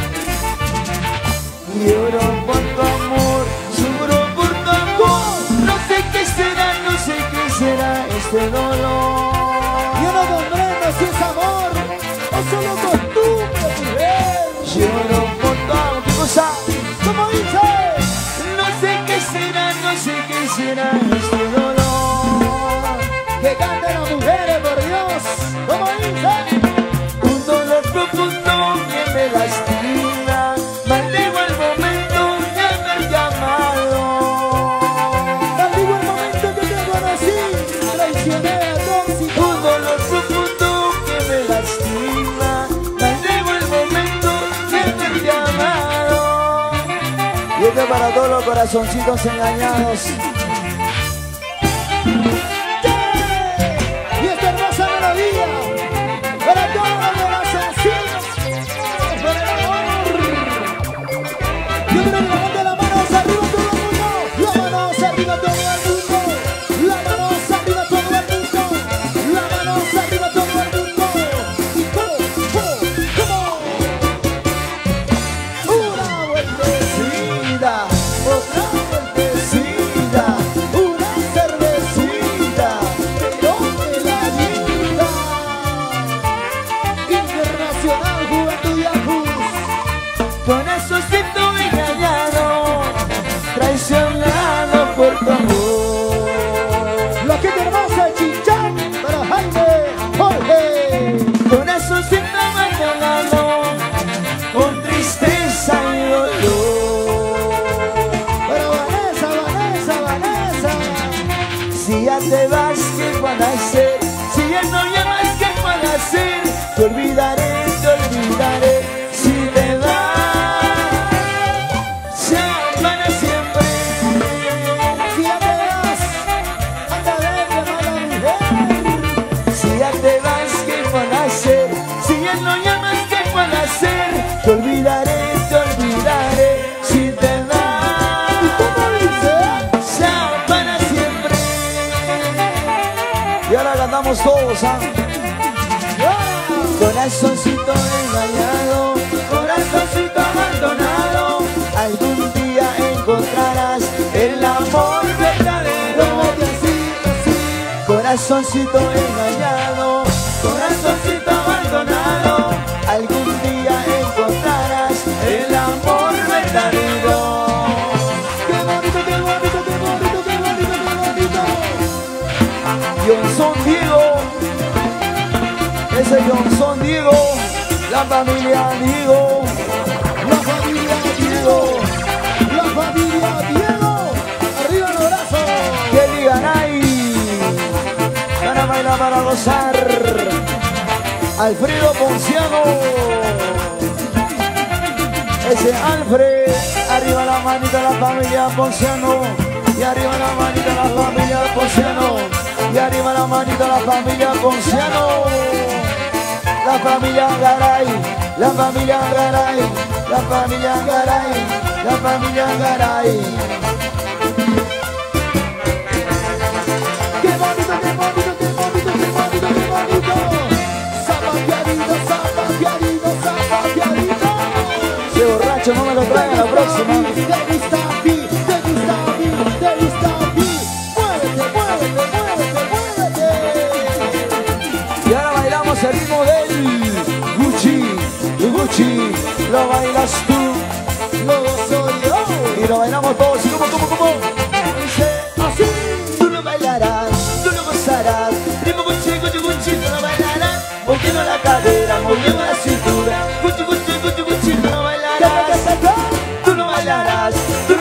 Lloro por tu amor, sufro por tu amor. No sé qué será, no sé qué será este dolor. Yo no comprendo si es amor o solo costumbre, mujer. Lloro por tu amor, ¿qué cosa? ¿Cómo dice? No sé qué será, no sé qué será este dolor. Que canten las mujeres, por Dios. ¿Cómo dice? Un dolor profundo que me lastima. Maldigo el momento de haber llamado. Maldigo el momento que te conocí. Traicioné a tóxico. Un dolor profundo que me lastima. Maldigo el momento de haber llamado. Y esto es para todos los corazoncitos engañados. Y esta hermosa melodía para todos los corazoncitos, por el amor. Yo quiero que levanten las manos arriba todo el mundo. Las manos arriba todo el mundo. Las manos arriba todo el mundo. Las manos arriba todo el mundo. Y como, como, como. Una vueltecita, otra vueltecita, una cervecita, pero de la vida. Internacional Juventud Yahoo. Con eso siento engañado, traicionado por tu amor. La que te hermosa Chichán para Jaime Jorge. Con eso siento engañado, con tristeza y dolor. Pero Vanessa, Vanessa, Vanessa. Si ya te vas, ¿qué van a hacer? Si ya no llamas, ¿qué van a hacer? Te olvidaré, te olvidaré. Si te vas, ya para siempre. Si ya te vas, anda a ver, llamada mujer. Si ya te vas, ¿qué van a hacer? Si ya no llamas, ¿qué van a hacer? Te olvidaré, te olvidaré. Si te vas, ¿Y cómo dice? ya para siempre. Y ahora cantamos todos, ¿ah? Corazoncito engañado, corazoncito abandonado, algún día encontrarás el amor verdadero. Corazoncito engañado, corazoncito abandonado, algún día encontrarás el amor verdadero. Qué bonito, qué bonito, qué bonito, qué bonito, qué bonito. Johnson Diego, ese Johnson Diego, la familia Diego, La familia Diego, la familia Diego. Arriba los brazos. Kelly Garay, para bailar, para gozar, Alfredo Ponciano, ese Alfred, arriba la manita la familia Ponciano, y arriba la manita la familia Ponciano, y arriba la manita la familia Ponciano, la familia Garay, la familia Garay, la familia Garay, la familia Garay. Qué bonito, qué bonito, qué bonito, qué bonito, qué bonito. Zapateadito, zapateadito, zapateadito. Ese borracho no me lo trae a la próxima. Te gusta a ti, te gusta a ti, te gusta a ti. Muévete, muévete, muévete, muévete. Y ahora bailamos el ritmo del Gucci, Gucci, lo bailas tú, Lo soy yo. y lo bailamos todos, y como, como, como, Dice así. tú lo bailarás, tú lo gozarás, ritmo Gucci, Gucci, Gucci, tú lo bailarás, moviendo la cadera, moviendo la cintura, Gucci, Gucci, Gucci, Gucci, tú lo bailarás, tú lo bailarás, tú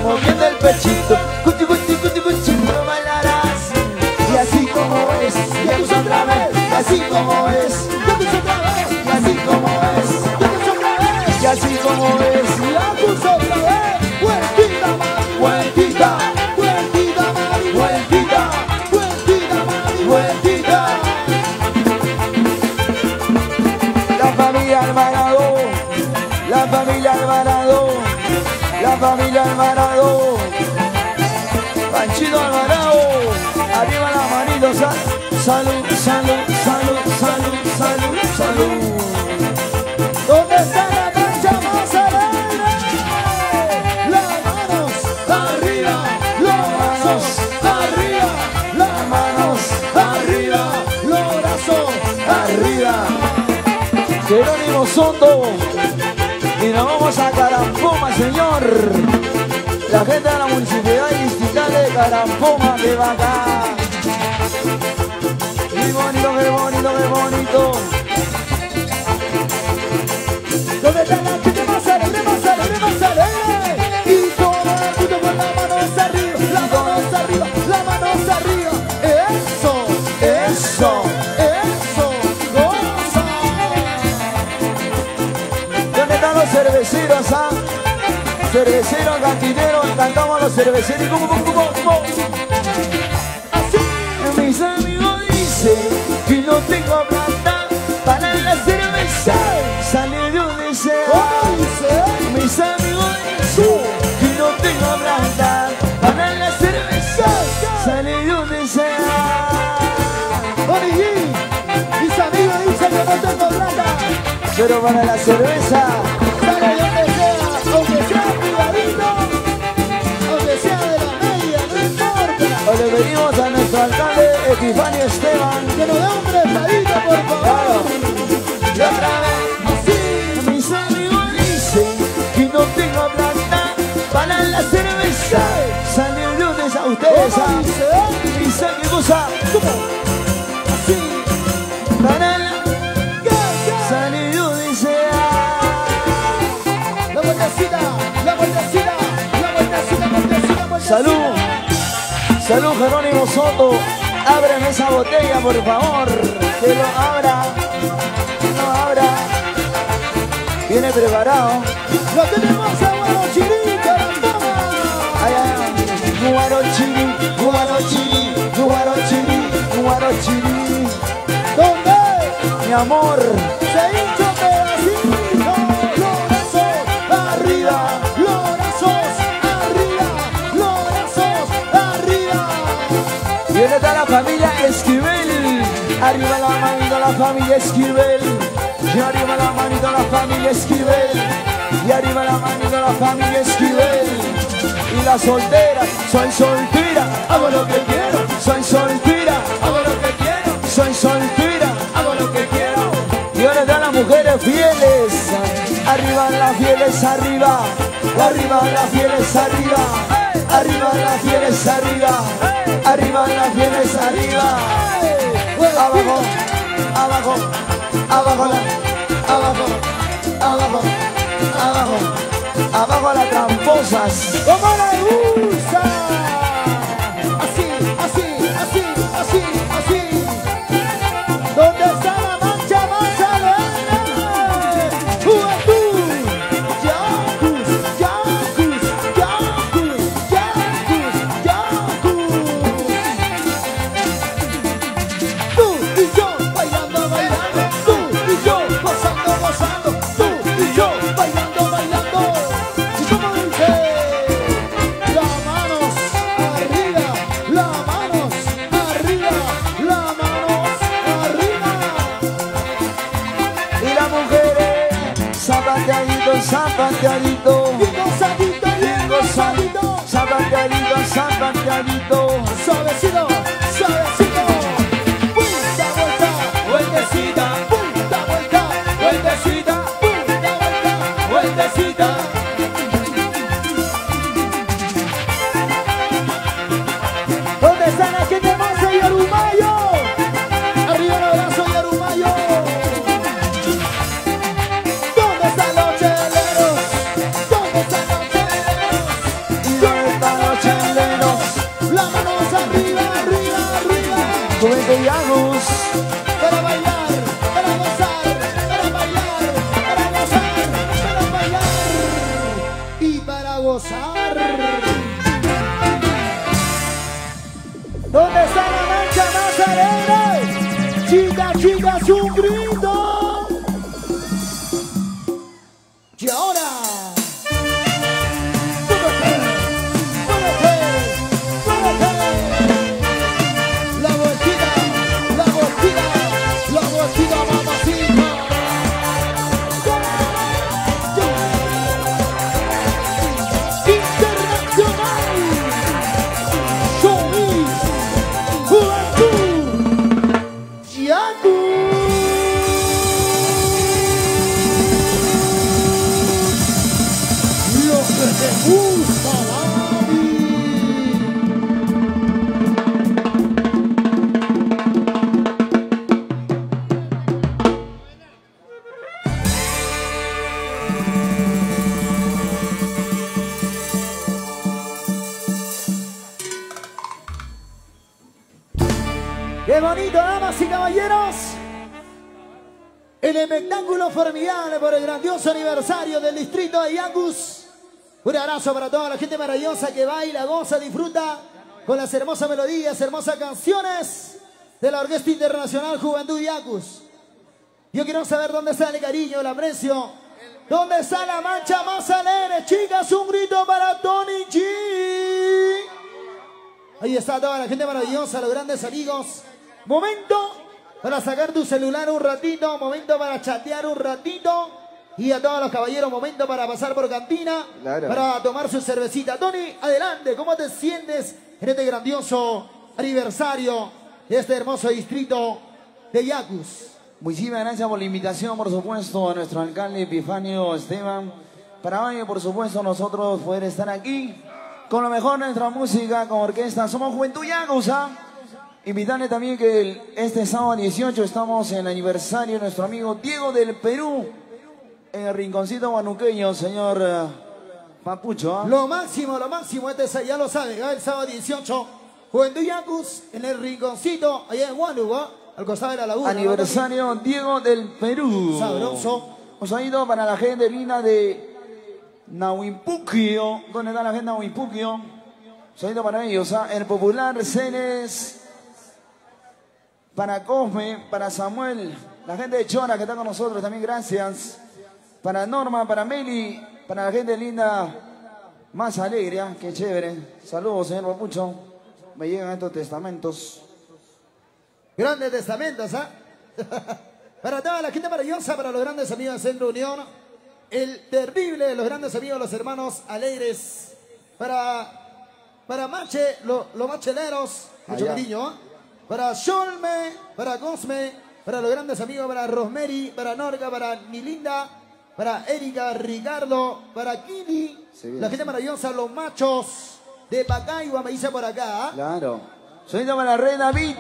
moviendo el pechito. Cuchi, cuchi, cuchi, cuchi, no bailarás. Y así como es, y tú otra vez. Y así como es, y tú otra vez. Y así como es, y tú otra vez. Y así como es, y la puso otra vez. Vueltita, mami, vueltita, vueltita, mami, vueltita, vueltita, mami, vueltita. La familia Alvarado, la familia Alvarado, la familia Alvarado, Panchito Alvarado, arriba las manitos, sal, salud, salud, salud, salud, salud, salud. ¿Dónde está la mancha más alegre? Las manos arriba, los brazos arriba, las manos arriba, los brazos arriba. Jerónimo Soto, y nos vamos a Carampoma, señor. La gente de la Municipalidad Distrital de Carampoma que va acá. Qué bonito, qué bonito, qué bonito. ¿Dónde está la chica más alegre, más alegre, más alegre? Y todo el mundo con las manos arriba, las manos arriba, las manos arriba. Eso, Eso. eso, goza. ¿Dónde están los cerveceros, ah? Cerveceros, cantineros, cantamos a los cerveceros. ¿Cómo, cómo, cómo, cómo? Así. Mis amigos dicen que no tengo plata para la cerveza. Sale de un deseo. ¿Cómo dice? Mis amigos dicen que no tengo plata para la cerveza. Sale de un deseo. Tony G, mis amigos dicen que no tengo plata. Pero para la cerveza, Sale donde sea, aunque sea privadito, aunque sea de la media, no importa. o le pedimos a nuestro alcalde Epifanio Esteban. Que nos dé un prestadito, por Claro. favor. Y otra vez. Así. Mis amigos dicen que no tengo plata para la cerveza. Sale de un deseo. Ustedes ¿Cómo saben. dice? Dice que cosa ¿Cómo? Así. para la ¿Qué? ¿Qué? salió de ese La vueltecita, la vueltecita, la vueltecita, la vueltecita, la vueltecita. Salud, salud Jerónimo Soto. Ábreme esa botella, por favor. Que lo abra, que lo abra. Viene preparado. Lo tenemos a Guarochirí, Carampoma. Ay, ay, Guarochirí, Guarochirí, Guarochirí, Guarochirí. ¿Dónde? Mi amor, Se hincha pedacito. Los brazos arriba, los brazos arriba, los brazos arriba. viene toda la familia Esquivel. Arriba la manito la familia Esquivel. Y arriba la manito la familia Esquivel. Y arriba la manito la familia Esquivel. Y la soltera, soy soltera, hago lo que quiero. Soy soltera, hago lo que quiero. Soy soltera, hago lo que quiero. Y ahora están las mujeres fieles. Arriba las fieles, arriba. Arriba las fieles, arriba. Arriba las fieles, arriba. Arriba las fieles, arriba. Abajo, abajo, abajo, la, abajo, abajo, abajo, abajo las tramposas. ¡Como le gusta! Así, así, así, así, así. ¿Dónde está la mancha más alegre? ¡Juventud! ¡Yacus! ¡Yacus! ¡Yacus! ¡Yacus! ¡Yacus! Tú y yo bailando, bailando. Tú y yo gozando, gozando. Tú y yo bailando, bailando. ¿Y cómo dice? Las manos arriba, las manos arriba, las manos arriba. Y las mujeres, zapateadito, zapateadito. Bien gozadito, bien gozadito. Zapateadito, zapateadito. Suavecito, suavecito. Vuelta, vuelta, Vueltecita, vuelta, vuelta, vueltecita, vuelta, vuelta. vueltecita. ¿Dónde está la gente más de Yarumayo? Arriba los brazos, Yarumayo. ¿Dónde están los cheleros? ¿Dónde están los cheleros? Y ¿Dónde está la mancha más alegre? Chicas, chicas, un grito. Y ahora. La bolsita, la bolsita, la bolsita, mamacita. Internacional. Showbiz. Juventud. Yaku. Lo que te gusta, David. ¡Qué bonito, damas y caballeros! El espectáculo formidable por el grandioso aniversario del distrito de Yangus. Un abrazo para toda la gente maravillosa que baila, goza, disfruta con las hermosas melodías, hermosas canciones de la Orquesta Internacional Juventud Yangus. Yo quiero saber dónde está el cariño, el aprecio. ¿Dónde está la mancha más alegre? Chicas, un grito para Tony G. Ahí está toda la gente maravillosa, los grandes amigos. Momento para sacar tu celular un ratito, momento para chatear un ratito. Y a todos los caballeros, momento para pasar por cantina, claro, para tomar su cervecita. Tony, adelante, ¿cómo te sientes en este grandioso aniversario de este hermoso distrito de Yangus? Muchísimas gracias por la invitación, por supuesto, a nuestro alcalde Epifanio Esteban. Para hoy, por supuesto, nosotros poder estar aquí con lo mejor de nuestra música, con orquesta. Somos Juventud Yangus, ¿ah? Invitarle también que el, este sábado dieciocho estamos en el aniversario de nuestro amigo Diego del Perú, en el rinconcito guanuqueño, señor uh, Papucho. ¿eh? Lo máximo, lo máximo, este ya lo sabe, ¿eh? El sábado dieciocho, Juventud Yangus, en el rinconcito, allá en Huánuco, ¿eh? Al costado de la laguna. Aniversario ¿no? Diego del Perú. Sabroso. Un saludo para la gente linda de Nahuimpuquio. ¿Dónde está la gente de Nahuimpuquio? Un saludo para ellos, ¿eh? El popular Cenes. Para Cosme, para Samuel, la gente de Chora que está con nosotros también, gracias. Para Norma, para Meli, para la gente linda más alegre, ¿eh? Qué chévere. Saludos, señor Papucho. Me llegan estos testamentos. Grandes testamentos, ¿ah? ¿eh? Para toda la gente maravillosa, para los grandes amigos de Centro Unión, el terrible, los grandes amigos, los hermanos alegres, para, para Mache, lo, los macheleros, mucho Allá. cariño, ¿eh? Para Sholme, para Cosme, para los grandes amigos, para Rosemary, para Norca, para Nilinda, para Erika, Ricardo, para Kili, sí, la gente maravillosa, los machos de Pacaiba, me dice por acá. ¿eh? Claro. Saludo para la Rey David.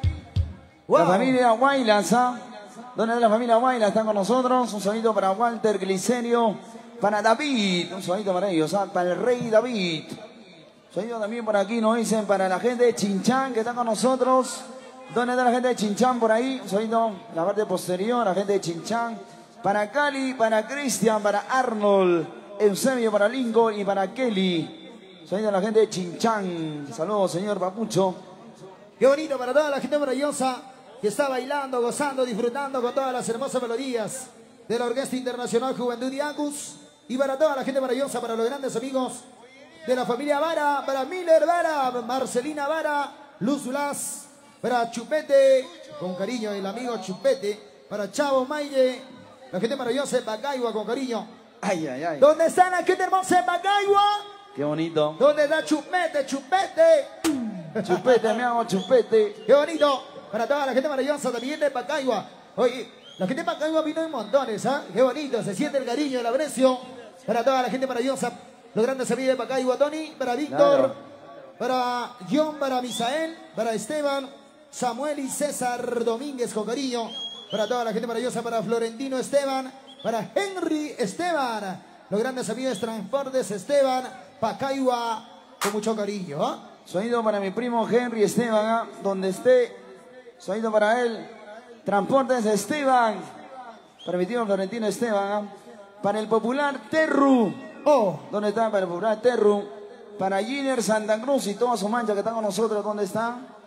Wow. La familia Guaylas, ¿ah? ¿Dónde está la familia Guaylas? Están con nosotros. Un saludo para Walter Glicerio, para David. Un saludo para ellos, ¿ah? Para el Rey David. Saludo también por aquí, nos dicen, para la gente de Chinchán que está con nosotros. ¿Dónde está la gente de Chinchán por ahí? Un saludo la parte posterior, la gente de Chinchán. Para Cali, para Cristian, para Arnold, Eusebio, para Lingo y para Kelly. Saludo a la gente de Chinchán. Saludos, señor Papucho. Qué bonito para toda la gente maravillosa que está bailando, gozando, disfrutando con todas las hermosas melodías de la Orquesta Internacional Juventud Yangus. Y para toda la gente maravillosa, para los grandes amigos de la familia Vara, para Miller Vara, Marcelina Vara, Luz Blas, para Chupete, con cariño el amigo Chupete, para Chavo Maire, la gente maravillosa de Pacaiba, con cariño. Ay, ay, ay. ¿Dónde está la gente hermosa de Pacaiba? Qué bonito. ¿Dónde está Chupete, Chupete? Chupete, me hago chupete. Qué bonito. Para toda la gente maravillosa también de Pacaiba. Oye, la gente de Pacaiba vino en montones, ¿ah? ¿eh? Qué bonito, se siente el cariño, el aprecio. Para toda la gente maravillosa, los grandes amigos de Pacaiba, Tony, para Víctor, claro, para John, para Misael, para Esteban, Samuel y César Domínguez, con cariño. Para toda la gente maravillosa, para Florentino Esteban, para Henry Esteban, los grandes amigos de Transportes Esteban, Pacaiba, con mucho cariño, ¿ah? ¿eh? Sonido para mi primo Henry Esteban, ¿ah? Donde esté. Sonido para él. Transportes Esteban. Para mi tío Florentino Esteban, ¿ah? Para el popular Terru. Oh. ¿Dónde está? Para el popular Terru. Para Giner Santa Cruz y toda su mancha que están con nosotros. ¿Dónde está?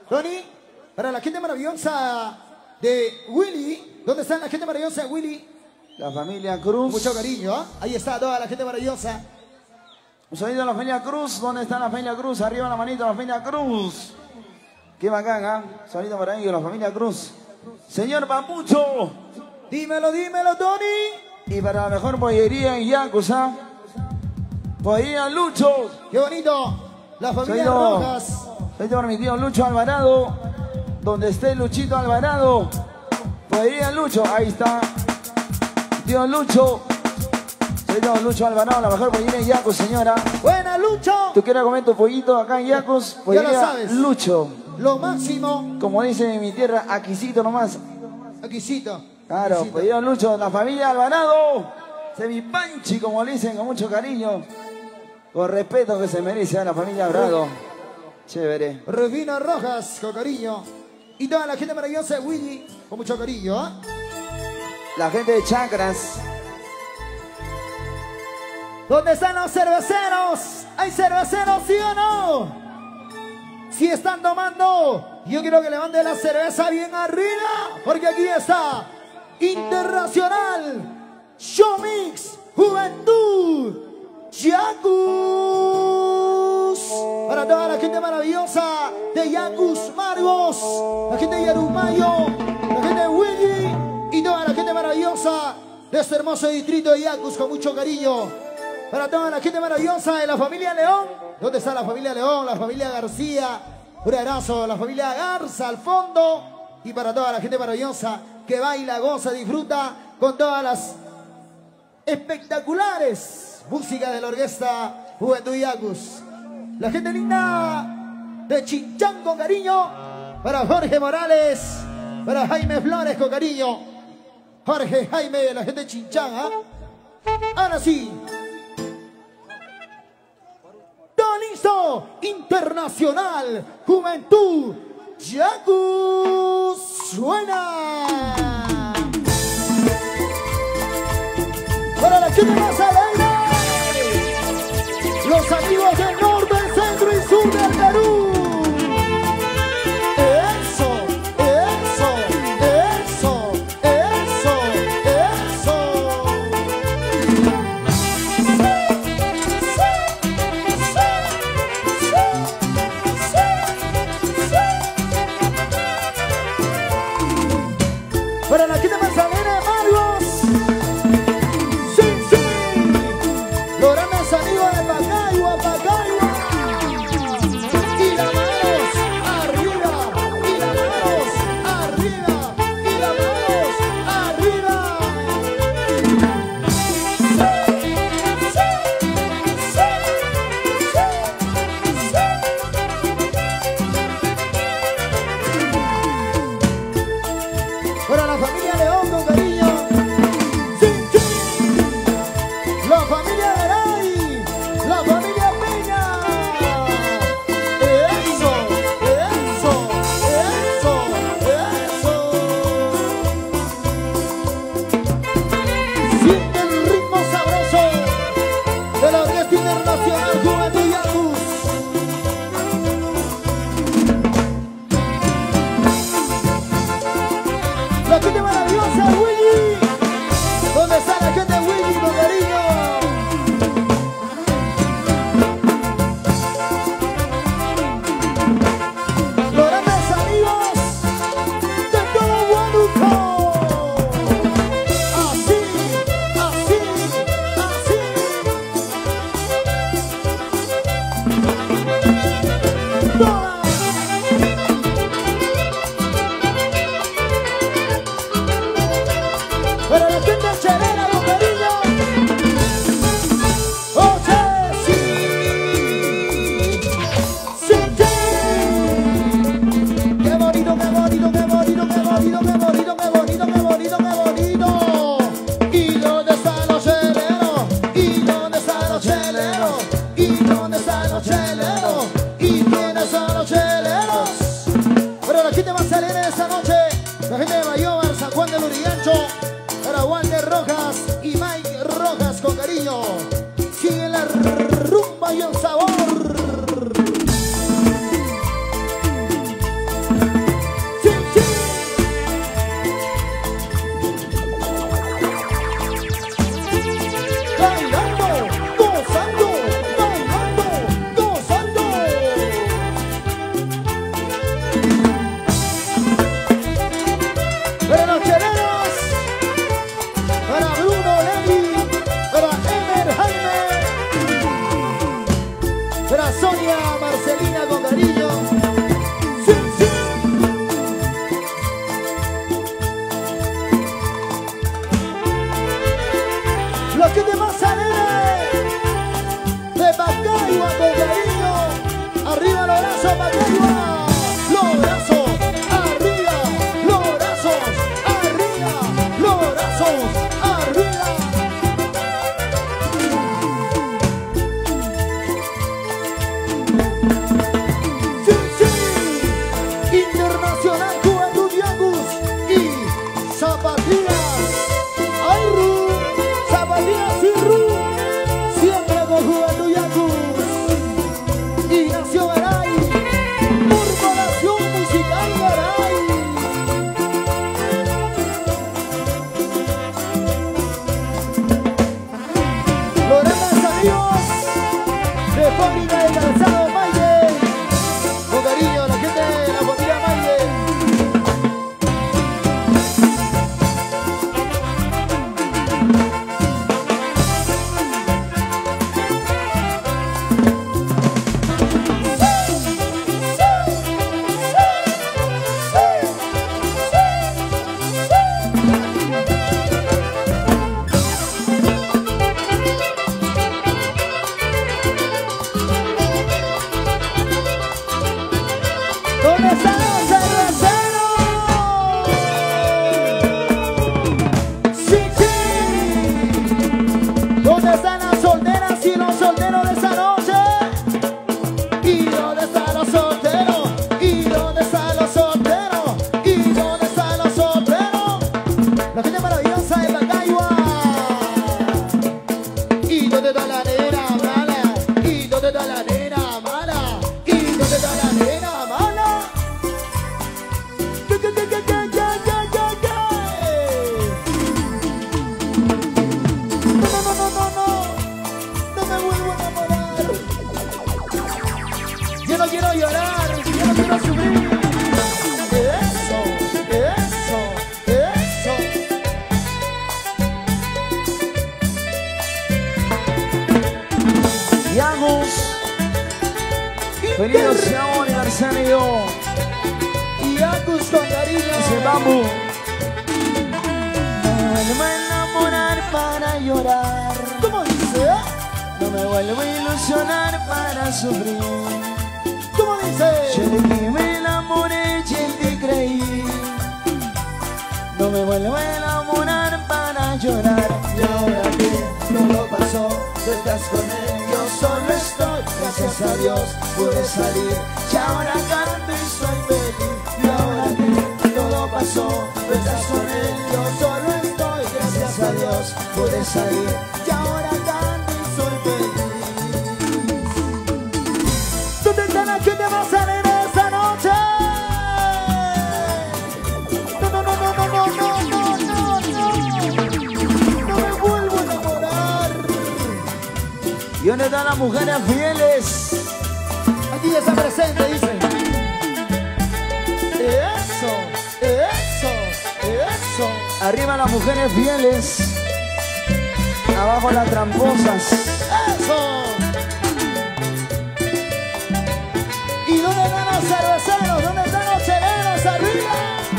Tony, para la gente maravillosa de Willy. ¿Dónde está la gente maravillosa de Willy? La familia Cruz. Mucho cariño, ¿eh? Ahí está toda la gente maravillosa. Un saludo a la familia Cruz. ¿Dónde está la familia Cruz? Arriba la manita, la familia Cruz. Qué bacán, ¿ah? ¿eh? Saludito para ellos, la familia Cruz. Señor Papucho. Dímelo, dímelo, Tony. Y para la mejor pollería en Yakuza. Pollería Lucho. Qué bonito. La familia Saludito. Rojas. Saludito para mi tío Lucho Alvarado. Donde esté Luchito Alvarado. Pollería Lucho. Ahí está. Tío Lucho. Saludito Lucho Alvarado, la mejor pollería en Yacus, señora. Buena, Lucho. ¿Tú quieres comer tu pollito acá en Yacus? Pollería Ya lo sabes. Lucho. Lo máximo. Como dicen en mi tierra, aquisito nomás. Aquisito. Claro, Aquisito. pollería Lucho, la familia Alvarado. Semipanchi, como le dicen, con mucho cariño. Con respeto que se merece a la familia Alvarado. Chévere. Rufino Rojas, con cariño. Y toda la gente maravillosa de Willy, con mucho cariño, ¿eh? La gente de Chacras. ¿Dónde están los cerveceros? ¿Hay cerveceros, sí o no? Si están tomando, yo quiero que levanten la cerveza bien arriba, porque aquí está Internacional Showmix Juventud Yacus. Para toda la gente maravillosa de Yacus Margos, la gente de Yarumayo, la gente de Willy y toda la gente maravillosa de este hermoso distrito de Yacus, con mucho cariño. Para toda la gente maravillosa de la familia León. ¿Dónde está la familia León? La familia García. Un abrazo. La familia Garza al fondo. Y para toda la gente maravillosa que baila, goza, disfruta con todas las espectaculares músicas de la orquesta Juventud Yacus. La gente linda de Chinchán, con cariño. Para Jorge Morales. Para Jaime Flores, con cariño. Jorge, Jaime, la gente de Chinchán, ¿ah? Ahora sí. Listo, Internacional Juventud Yacus suena. Para la gente más alegre, los amigos del norte, centro y sur del Perú. Eso, eso, eso, eso, eso. Para la gente manzanera, Marcos. Sí, sí. Los grandes amigos de Pacagua, Pacagua. Y las manos arriba. Y las manos arriba. Y las manos arriba. Sí, sí, sí, sí. Para la familia León, con cariño. Sí, sí. La familia Garay. La familia Peña. Eso, eso, eso, eso. Siente el ritmo sabroso de la Orquesta Internacional Juventud Yacus. La gente maravillosa, Willy. ¿Dónde está la gente de Willy, con cariño? Los grandes amigos de todo Huánuco. Así, así, así. Toma. Para la gente chelera, con cariño. Oye, sí. Sí, sí. Qué bonito, qué bonito, qué bonito, qué bonito, qué bonito, qué bonito, qué bonito, qué bonito. ¿Y dónde están los cheleros? ¿Y dónde están los cheleros? ¿Y dónde están los cheleros? ¿Y quiénes son los cheleros? Para la gente más alegre de esta noche, la gente de Bayobar, San Juan del Urigancho. Para Walter Rojas y Mike Rojas, con cariño. Sigue la rumba y el sabor. Internacional Juventud Yangus y Zapatillas Ayru, Zapatillas Irru, siempre con Juventud Yangus. Ignacio Garay, Corporación Musical Garay. Los grandes amigos de Fábrica de Calzado Maye, con cariño la gente de la familia Maye. ¿Dónde están los cerveceros? Sí, sí. ¿Dónde están las solteras y los solteros de esta noche? ¿Y dónde están los solteros? ¿Y dónde están los solteros? ¿Y dónde están los solteros? La gente maravillosa de Pacayua. ¿Y dónde está la nena mala? ¿Y dónde está la nena mala? ¿Y dónde está la nena mala? No, no, no, no, no, no me vuelvo a enamorar. Yo no quiero llorar, yo no quiero sufrir. Eso, eso, eso. Yangus, feliz doceavo aniversario. Y Yangus con cariño. Dice Bambu. No me vuelvo a enamorar para llorar. ¿Cómo dice? No me vuelvo a ilusionar para sufrir. ¿Cómo dice? Yo de ti me enamoré y en ti creí. No me vuelvo a enamorar para llorar. Y ahora que todo pasó, tú estás con él, yo solo estoy. Gracias a Dios pude salir. Y ahora canto y soy feliz. Y ahora que todo pasó, tú estás con él, yo solo estoy. Gracias a Dios pude salir. Y ahora canto y soy feliz. ¿Dónde está la gente más alegre esta noche? No, no, no, no, no, no, no, no, no. No me vuelvo a enamorar. ¿Y dónde están las mujeres fieles? Aquí está presente, dice. Eso, eso, eso. Arriba las mujeres fieles. Abajo las tramposas. Eso. ¿Y dónde están los cerveceros? ¿Dónde están los cheleros? ¡Arriba!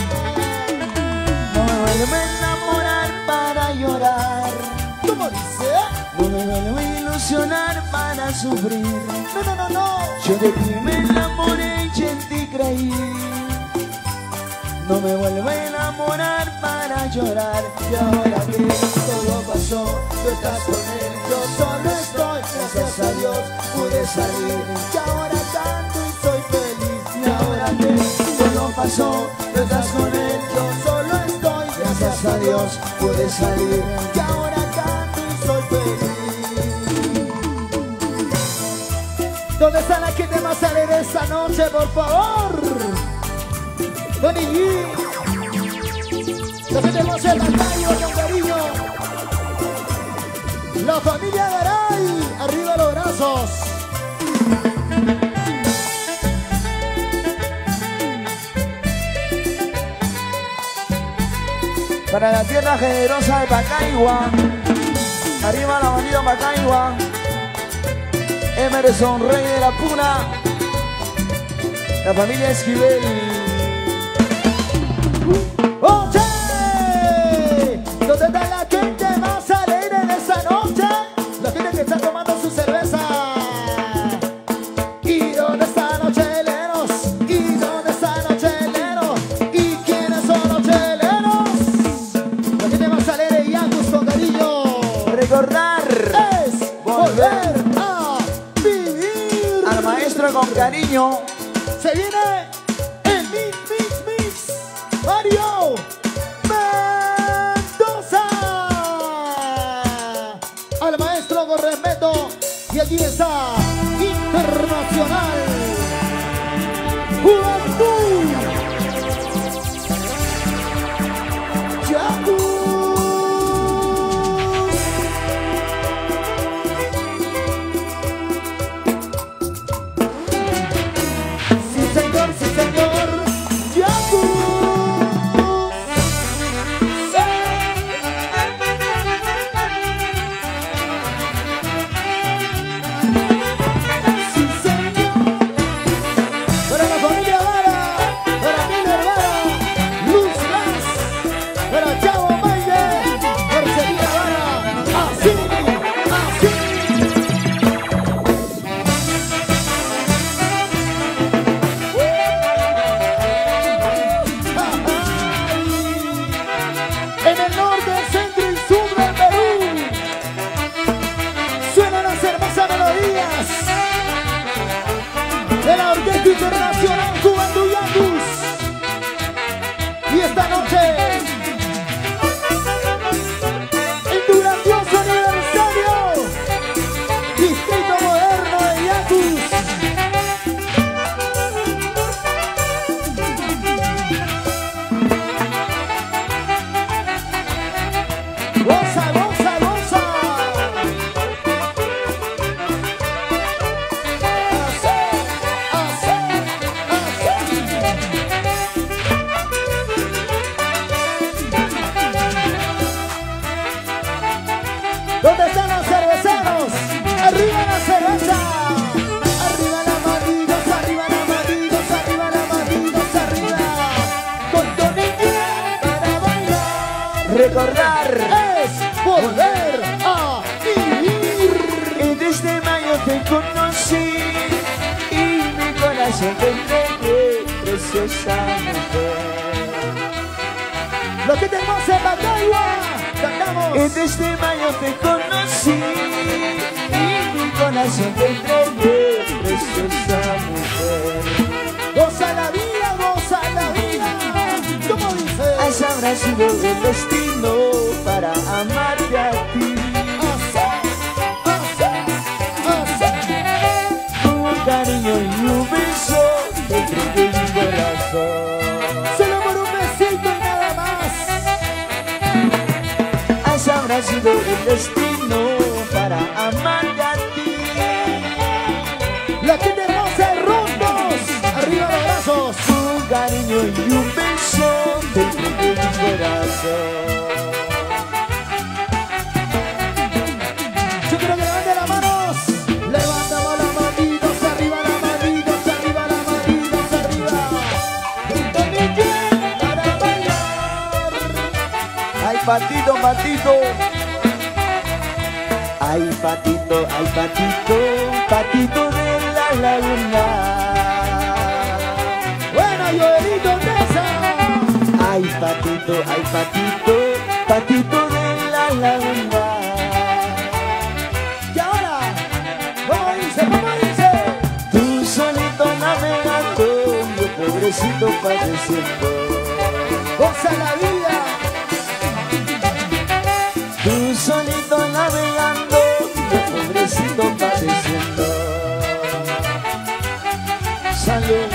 No me vuelvo a enamorar para llorar. ¿Cómo dice? No me vuelvo a ilusionar para sufrir. No, no, no, no. Yo de ti me enamoré y en ti creí. No me vuelvo a enamorar para llorar. Y ahora que todo pasó, tú estás con él, yo solo estoy. Gracias a Dios pude salir. Y ahora canto y soy feliz. Y ahora que todo pasó, tú estás con él, yo solo estoy. Gracias a Dios pude salir. Y ahora canto y soy feliz. ¿Dónde está la gente más alegre esta noche, por favor? Don Iggy, la gente más de Pacayua con cariño. La familia Garay, arriba los brazos. Para la tierra generosa de Pacayua. Arriba la bandida Pacayua. Emerson Rey de la Puna. La familia Esquivel. ¡Oye! ¿Dónde está la gente más alegre de esta noche? La gente que está tomando su cerveza. ¿Y dónde están los cheleros? ¿Y dónde están los cheleros? ¿Y quiénes son los cheleros? La gente más alegre, Yangus con cariño. Recordar Es volver a vivir. al maestro con cariño. Se viene el mini aquí está Internacional Juventud Yaku. Sí señor, sí señor, Yaku. En el norte, centro y sur del Perú suenan las hermosas melodías de la Orquesta Internacional Juventud Yacus. Y esta noche, en tu grandioso aniversario, Distrito Moderno de Yacus. ¡Goza, goza, goza! ¡Así, así, así! ¿Dónde están los cerveceros? ¡Arriba la cerveza! ¡Arriba las manitos, arriba las manitos, arriba las manitos, arriba! ¡Con Tonique para bailar! Recordar Es volver a vivir. y desde mayo te conocí y mi corazón te entregué, preciosa mujer. Lo que tenemos en Batagua, cantamos. Y desde mayo te conocí y mi corazón te entregué, preciosa mujer. Goza la vida, goza la vida. ¿Cómo dice? Ese habrá sido el destino para amarte a ti. Así, así, así. Un cariño y un beso te entregué mi corazón. Solo por un besito y nada más. Ese habrá sido el destino para amarte a ti. La que tenemos en rondos. Arriba los brazos. Un cariño y un beso te entregué mi corazón. Yo quiero que levanten las manos. Levantamos las manitos, arriba las manitos, arriba las manitos, arriba. Junto a mi piel para bailar. Ay, patito, patito. Ay, patito, ay, patito, patito de la laguna. Bueno, Joelito Nesa. Ay, patito, ay, patito, patito de la laguna. Y ahora, ¿cómo dice? ¿Cómo dice? Tú solito navegando, yo pobrecito padeciendo. Goza la vida. Tú solito navegando, yo pobrecito padeciendo. Salud.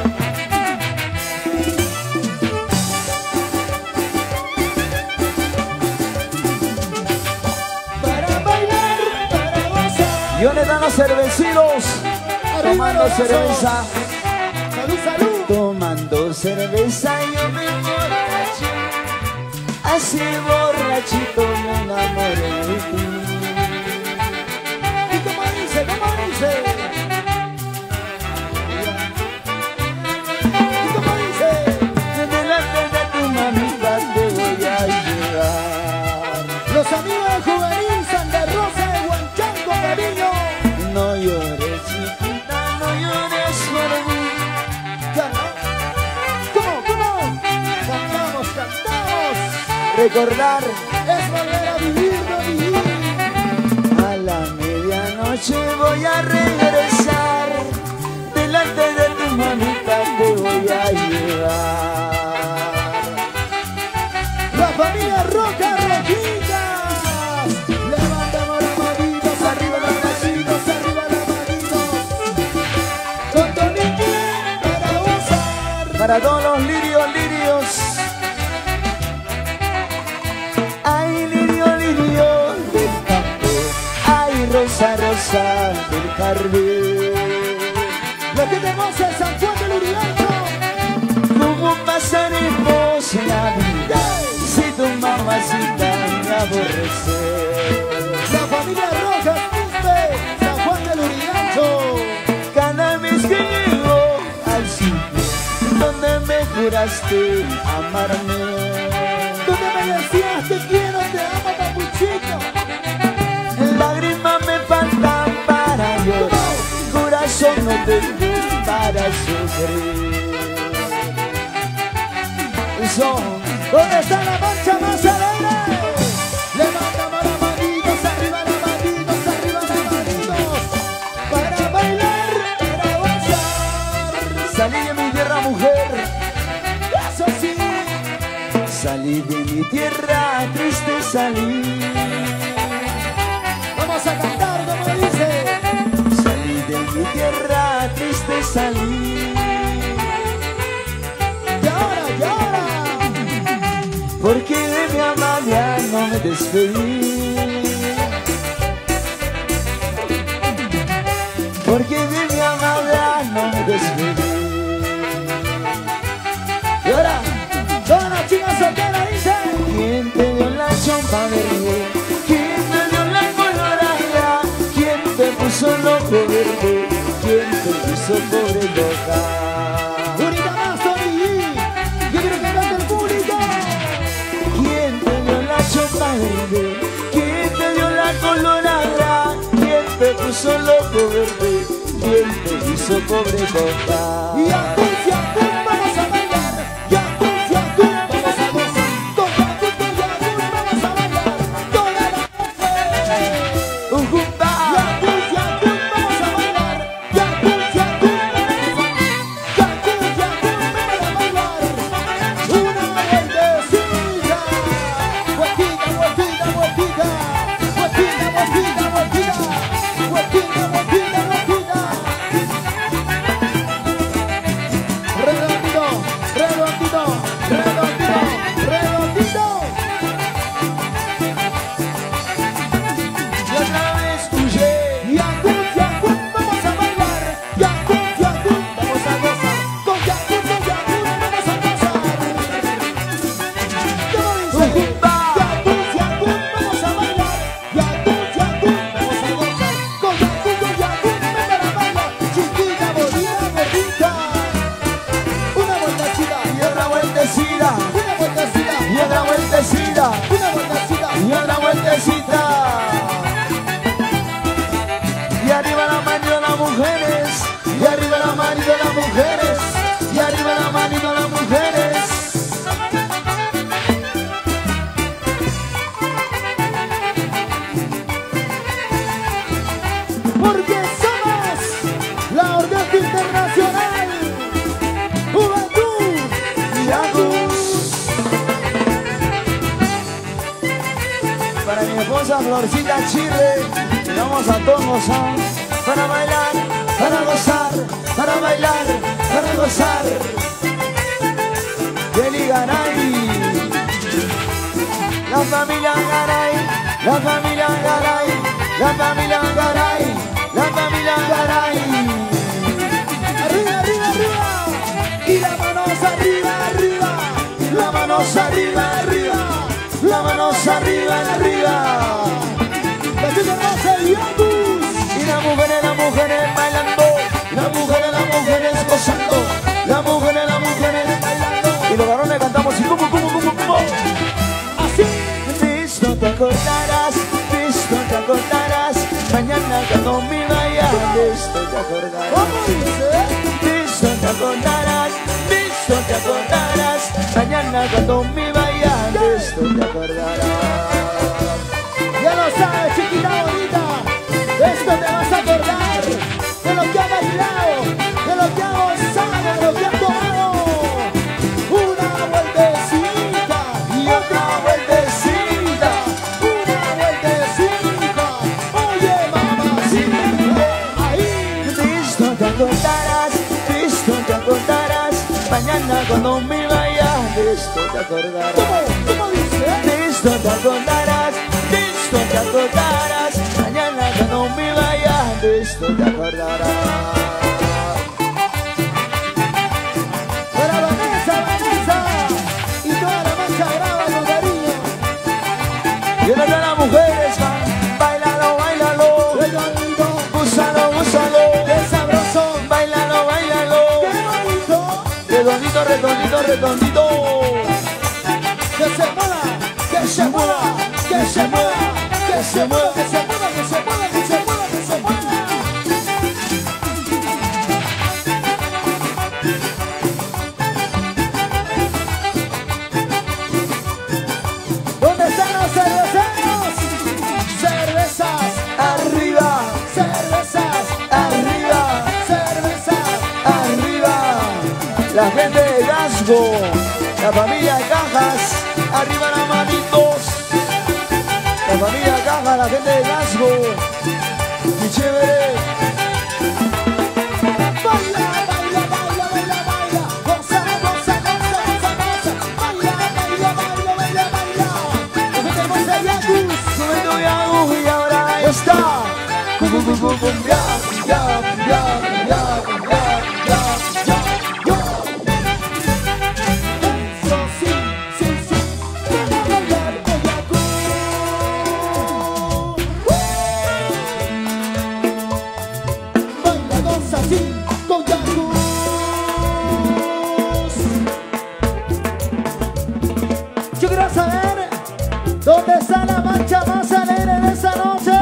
Para bailar, para gozar. ¿Y dónde están los cervecinos? Arriba Tomando los brazos. cerveza. Salud, salud. Tomando cerveza yo me emborraché. Así borrachito me enamoré de ti. ¿Y cómo dice? ¿Cómo dice? ¿Y cómo dice? Delante de tu mamita te voy a llevar. Los amigos de Juvenil Santa Rosa de Huanchanco, cariño. No llores, chiquita, no llores por mí. Ya no. ¿Cómo? ¿Cómo? Cantamos, cantamos. Recordar Es volver a vivir, no vivir. a la medianoche voy a regresar. Delante de tu mamita te voy a llevar. La familia Roca Roquitas. Levantamos las manitos, arriba las manitos, arriba. para todos los lirios, lirios. Ay, lirio, lirio del campo, ay, rosa, rosa del jardín. Lo que tenemos es San Juan del Urigancho. ¿Cómo pasaremos la vida si tu mamacita me aborrece? La familia Rojas, Quispe, San Juan del Urigancho. Cada vez que llego al sitio donde me juraste amarme, Donde me decías te quiero, te amo, papuchito. lágrimas me faltan para llorar, corazón no tengo para sufrir. Eso, ¿dónde está la marcha más alegre? Levantamos las manitos, arriba las manitos, arriba las manitos. Para bailar, para gozar. salí de mi tierra, mujer, Eso sí. salí de mi tierra, triste salí. Vamos a cantar como dice. Salí de mi tierra, triste salí. Y ahora, y ahora. Porque de mi amada no me despedí. Porque de mi amada no me despedí. Y ahora, Todas las chicas solteras dicen. ¿quién te dio la chompa verde? ¿Quién te dio la colorada? ¿Quién te puso loco verde? ¿Quién te puso pobre loca? Única más, Tony. Yo quiero que cante el público. ¿Quién te dio la chompa verde? ¿Quién te dio la colorada? ¿Quién te puso loco verde? ¿Quién te hizo pobre loca? Y a tú, y a tú, vamos a bailar. Y a tú, y a tú, vamos a gozar. Con Yacu, con Yacu, vamos a bailar. Toda la noche. Ujumba. Y a tú, y a tú, vamos a bailar. Y a tú, y a tú, vamos a gozar. Yacu, Yacu, vamos a bailar. Una vueltecita. Vueltita, vueltita, vueltita. Vueltita, vueltita, vueltita. Vueltita, vueltita, vueltita. Redondito, redondito, redondito, redondito. Y otra vez huye. Yacu, Yacu, vamos a bailar. Yacu, Yacu, vamos a gozar. Con Yacu, con Yacu, vamos a gozar. ¿Cómo dice? Ujumba. Yacu, Yacu, vamos a bailar. Yacu, Yacu, vamos a gozar. Con Yacu, con Yacu, vamos a bailar. Chiquita, bonita, gordita. Una vueltecita, Y otra vueltecita. una vueltecita, Y otra vueltecita. una vueltecita. Y otra vueltecita. Y arriba la mano de las mujeres. Y arriba la mano de las mujeres. Y arriba la mano de las mujeres. Porque somos la Orquesta Internacional Juventud Y Agus. Para mi esposa Florcita Chile. Y vamos a todos gozar. Para bailar, para gozar, para bailar, para gozar. Yeli Garay. La familia Garay, la familia Garay, la familia Garay, la familia Garay. Arriba, arriba, arriba. Y las manos arriba, arriba. La manos arriba, arriba, la manos arriba, arriba. Besito hermoso y Yacu. Y las mujeres, las mujeres bailando, las mujeres, las mujeres gozando, las mujeres, las mujeres bailando. Y los varones cantamos y como, como, como, como. Así. De esto te acordarás, de esto te acordarás, mañana cuando me vaya, de esto te acordarás. ¿Cómo dice? De esto te acordarás, de esto te acordarás, mañana cuando me vaya, de esto te acordarás. Ya lo sabes, chiquita bonita. De esto te vas a acordar. De lo que ha bailado, de lo que ha gozado, de lo que ha tomado. Una vueltecita Y otra vueltecita. Una vueltecita. Oye, mamacita. Ahí. De esto te acordarás, de esto te acordarás, mañana cuando me vaya, de esto te acordarás. ¿Cómo dice? De esto te acordarás, de esto te acordarás. Mañana cuando me vaya, de esto te acordarás. Para Vanessa, Vanessa y toda la mancha brava con cariño. Y ahora todas las mujeres van, bailalo, bailalo, Redondito, úsalo, úsalo, qué sabroso, bailalo, bailalo, qué bonito. redondito, redondito, redondito. Que se mueva, que se mueva, que se mueva, que se mueva, que se mueva, que se mueva, que se mueva, que se mueva. ¿Dónde están los cerveceros? Cervezas, Arriba, cervezas, arriba, cervezas. arriba. La gente de Gasgo, la familia Cajas, arriba las manitos. La familia Cajas, la gente de Gasgo. Y chévere. Baila, baila, baila, baila, baila. Goza, goza, goza, goza, goza. Baila, baila, baila, baila, baila. La gente hermosa de Yacus. Sube tu yagu y ahora ahí está. Cum, cum, cum, cum, cum, ya, ya, ya, ya, ya, ya, ya, ya. Eso sí, sí, sí. Quiero bailar con Yacus. Baila, goza, sí, con Yacus. Yo quiero saber dónde está la mancha más alegre de esta noche.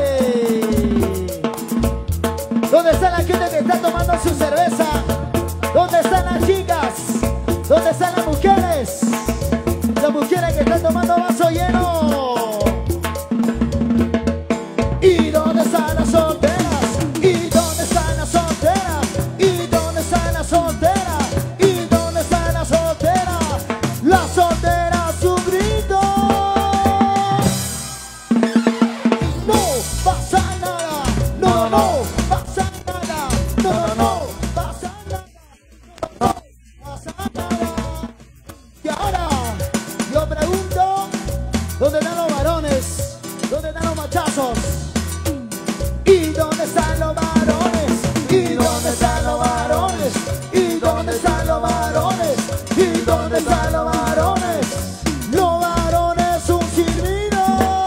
¿Dónde está la gente que está tomando su cerveza? ¿Dónde están las chicas? ¿Dónde están las mujeres? Las mujeres que están tomando vaso lleno. ¿Y dónde están las solteras? ¿Y dónde están las solteras? ¿Y dónde están las solteras? ¿Y dónde están las solteras? Las solteras su grito. No pasa nada. No, no pasa nada. No, no, no pasa nada. No pasa nada. Y ahora yo pregunto, ¿dónde están los varones? ¿Dónde están los machazos? ¿Y dónde están los varones? ¿Y dónde están los varones? ¿Y dónde están los varones? ¿Y dónde están los varones? Los varones un silbido.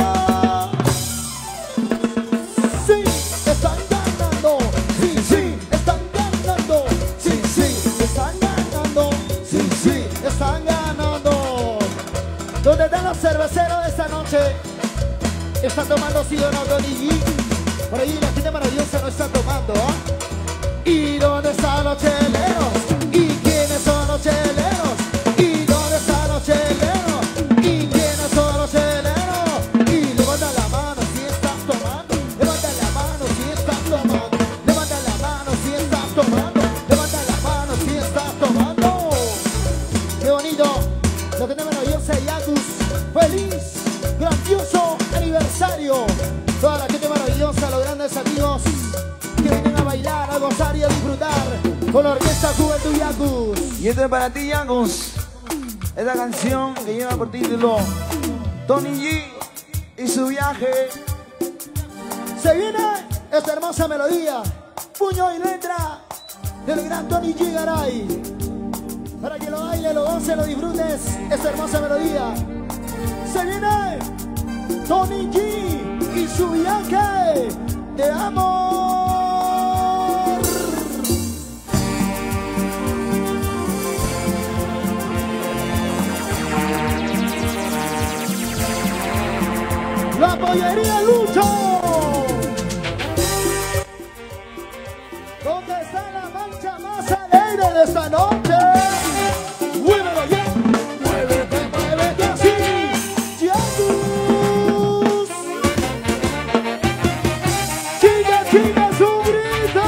Sí, están ganando. Sí, sí, están ganando. Sí, sí, están ganando. Sí, sí, están ganando. ¿Dónde están los cerveceros de esta noche? ¿Están tomando sí o no, Tony G? Por ahí la gente maravillosa no está tomando, ¿ah? ¿Y dónde están los cheleros? ¿Y quiénes son los cheleros? ¿Y dónde están los cheleros? ¿Y quiénes son los cheleros? Y levanta la mano si estás tomando. Levanta la mano si estás tomando. Levanta la mano si estás tomando. Levanta la mano si estás tomando. ¡Qué bonito! Lo que te maravillosa de Yacus. ¡Feliz! ¡Grandioso aniversario! Toda la gente maravillosa, los grandes amigos que vienen a bailar, a gozar y a disfrutar con la orquesta Juventud Yacus. Y esto es para ti, Yacus. Esta canción que lleva por título Tony G y su viaje. Se viene esta hermosa melodía, puño y letra del gran Tony G Garay. Para que lo baile, lo goce, lo disfrutes, esta hermosa melodía. Se viene Tony G y su viaje de amor. La pollería Lucho. ¿Dónde está la mancha más alegre de esta noche? ¡Muévelo ya! ¡Muévete, muévete así! ¡Yacus! ¡Chicas, chicas, un grito!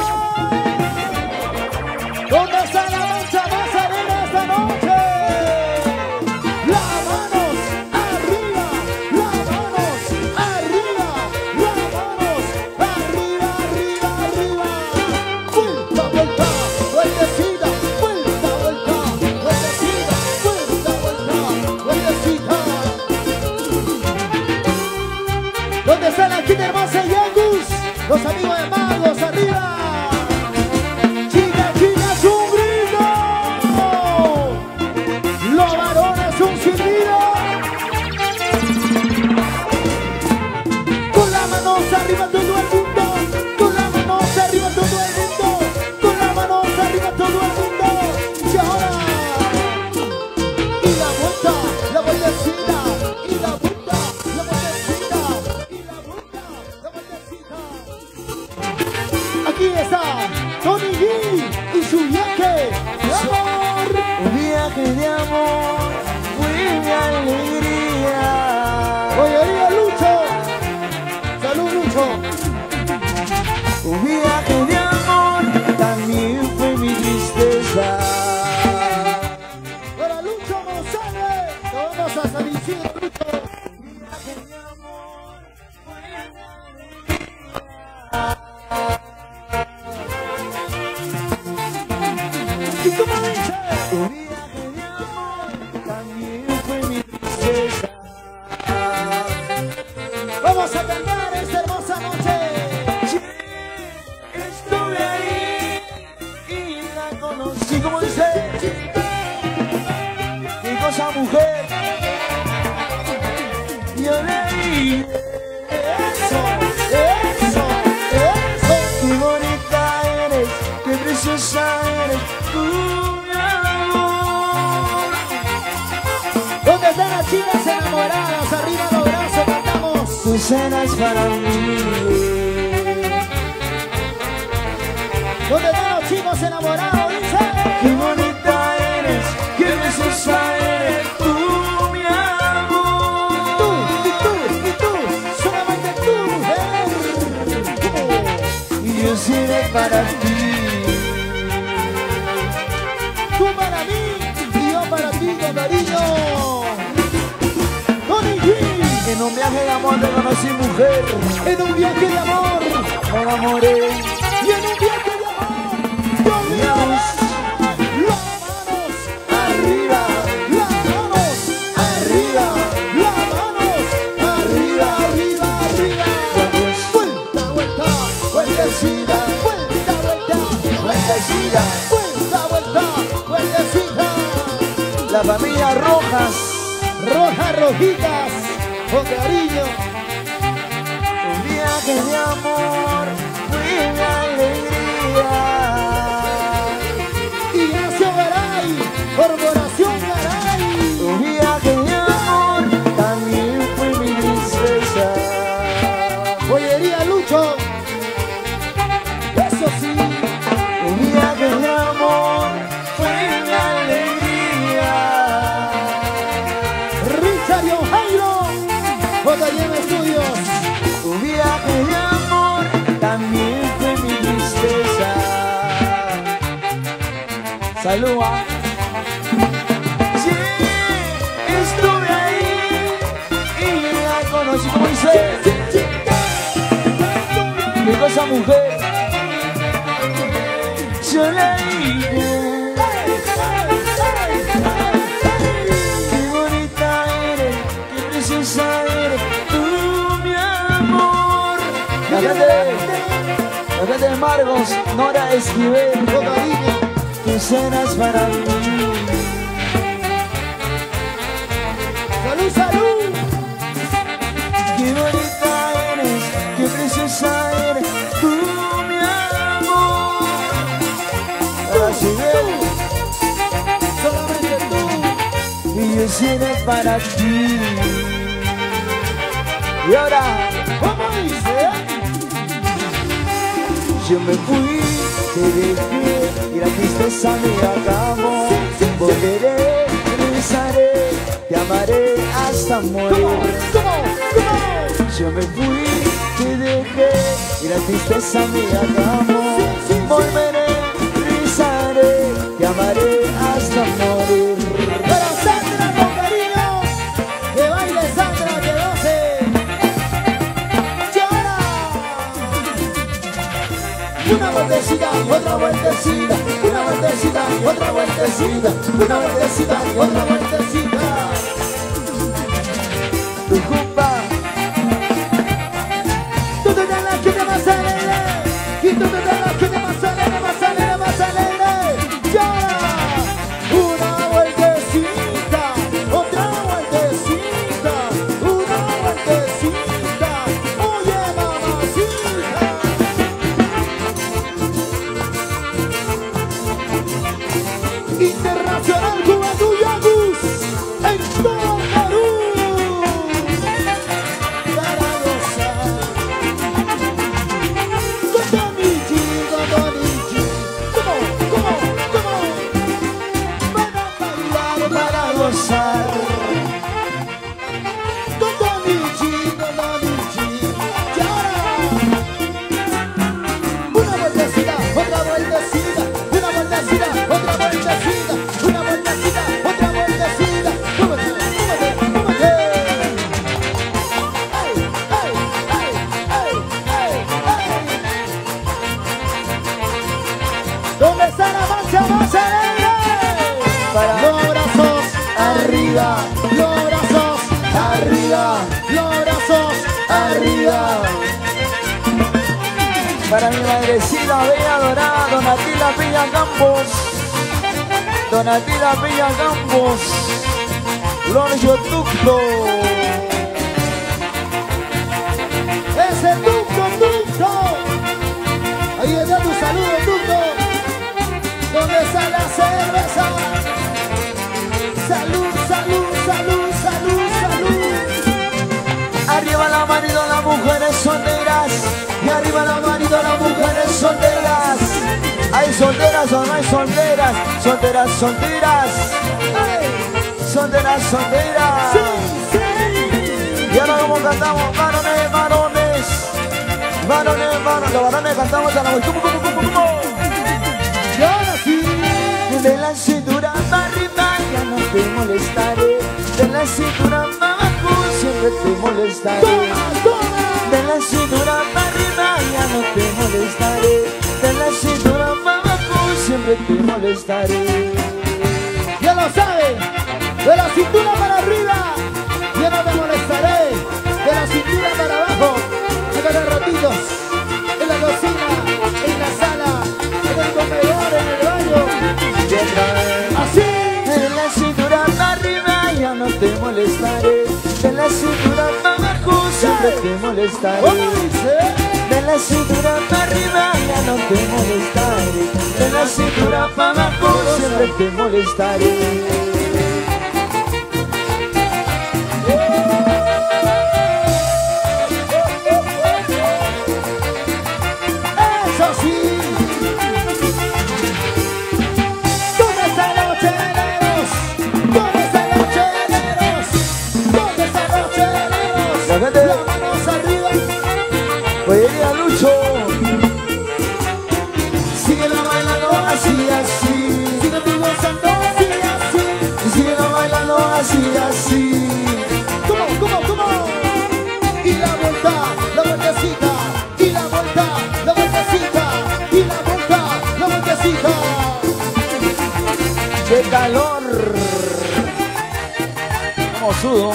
¿Dónde está la mancha más alegre de esta noche? Las manos arriba, las manos arriba, Arriba San Isidro, Lucho. ¿Y cómo dice? Tu viaje de amor también fue mi tristeza. Vamos a cantar esta hermosa noche. Estuve ahí y la conocí. ¿Cómo dice? Dijo esa mujer. Yo leí Eso, eso, eso. qué bonita eres, qué preciosa eres, tú mi amor. ¿Dónde están las chicas enamoradas? Arriba los brazos, cantamos. Tu cena es para mí. ¿Dónde están los chicos enamorados? Dice. Qué bonita eres, qué preciosa eres, tú mi amor. Tú, y tú, y tú, solamente tú, Y yo seré para ti. tú para mí y yo para ti con cariño. Tony G, En un viaje de amor te conocí mujer, en un viaje de amor, me enamoré. y en un viaje de amor, yo vi las manos Arriba, las manos arriba, las manos arriba, arriba, arriba. vamos, Vuelta, vuelta, vueltecita, vuelta, vuelta, vueltecita. vuelta, vuelta, vueltecita. La familia Rojas, Rojas, rojitas, con cariño. un viaje de amor, fue mi alegría. Ignacio Garay, Corporación Garay. Un viaje de amor, también fue mi tristeza. Joyería Lucho. Eso sí. Un viaje de amor, fue mi alegría. Richard y Jairo, J y M Studios. Un viaje de amor, también fue mi tristeza. Salud, ¿ah? Sí, estuve ahí y la conocí. ¿Cómo dice? ¿Qué cosa, mujer? Yo leí. Qué bonita eres, qué preciosa eres, tú mi amor. La gente, la gente de Margos, Nora Esquivel, Con cariño. tus cenas para mí. Salud, salud. Qué bonita eres, qué preciosa eres, tú mi amor. Para Esquivel, Solamente tú. y yo seré para ti. Y ahora, ¿Cómo dice? yo me fui, te dejé y la tristeza me acabó. Volveré, regresaré, te amaré hasta ¿Cómo? morir. ¿Cómo? ¿Cómo? Yo me fui, te dejé y la tristeza me acabó. Volveré, regresaré, te amaré hasta morir. Para Sandra con cariño. Que baile Sandra de doce. Llora. Una vueltecita, otra vueltecita, una vueltecita, otra vueltecita, una vueltecita, otra vueltecita. Tu culpa, Tú te das la que te vas a alegre, y tú te das la que te vas a alegre, más alegre, más alegre. Llora. Una vueltecita, otra vueltecita, una vueltecita. Oye, mamacita. Internacional Juventud Yagus en todo Perú. Para gozar. Con Tonichi, con Tonichi. ¿Cómo? ¿Cómo? ¿Cómo? Para bailar, para gozar. Con Tonichi, con Tonichi. Y ahora. Una vueltecita, otra vueltecita, una vueltecita, otra vueltecita, una vueltecita, otra vueltecita. Súbete, súbete, súbete. Para mi madrecita bella dorada, Donatila Villa Campos. Donatila Villa Campos. Lorenzo Tucto. Ese Tucto, Tucto. Ahí está tu saludo, Tucto. ¿Dónde está la cerveza? Salud, salud, salud, salud, salud. Arriba la manito las mujeres solteras. Y arriba la manito las mujeres solteras. ¿Hay solteras o no hay solteras? Solteras, solteras. Solteras, solteras. Sí, sí. Y ahora como cantamos, varones, varones. Varones, varones. Los varones cantamos a la voz. Y ahora sí. De la cintura para arriba ya no te molestaré. De la cintura para abajo siempre te molestaré. Toma, toma. De la cintura para arriba ya no te molestaré. De la cintura para abajo siempre te molestaré. Ya lo saben. De la cintura para arriba yo no te molestaré. De la cintura para abajo acá de ratitos. En la cocina, en la sala, en el comedor, en el baño. Así. De la cintura para arriba ya no te molestaré. De la cintura para abajo siempre te molestaré. ¿Cómo dice? De la cintura para arriba ya no te molestaré. De la cintura para abajo siempre te molestaré. Eso sí. ¿Dónde están los cheleros? ¿Dónde están los cheleros? ¿Dónde están los cheleros? La gente- Las manos arriba. Oye, Lucho. Síguelo bailando así, así. Síguelo gozando así, así. Síguelo bailando así, así. ¿Cómo, cómo, cómo? Y la vuelta, la vueltecita. Y la vuelta, la vueltecita. Y la vuelta, la vueltecita. ¡Qué calor! Como sudo.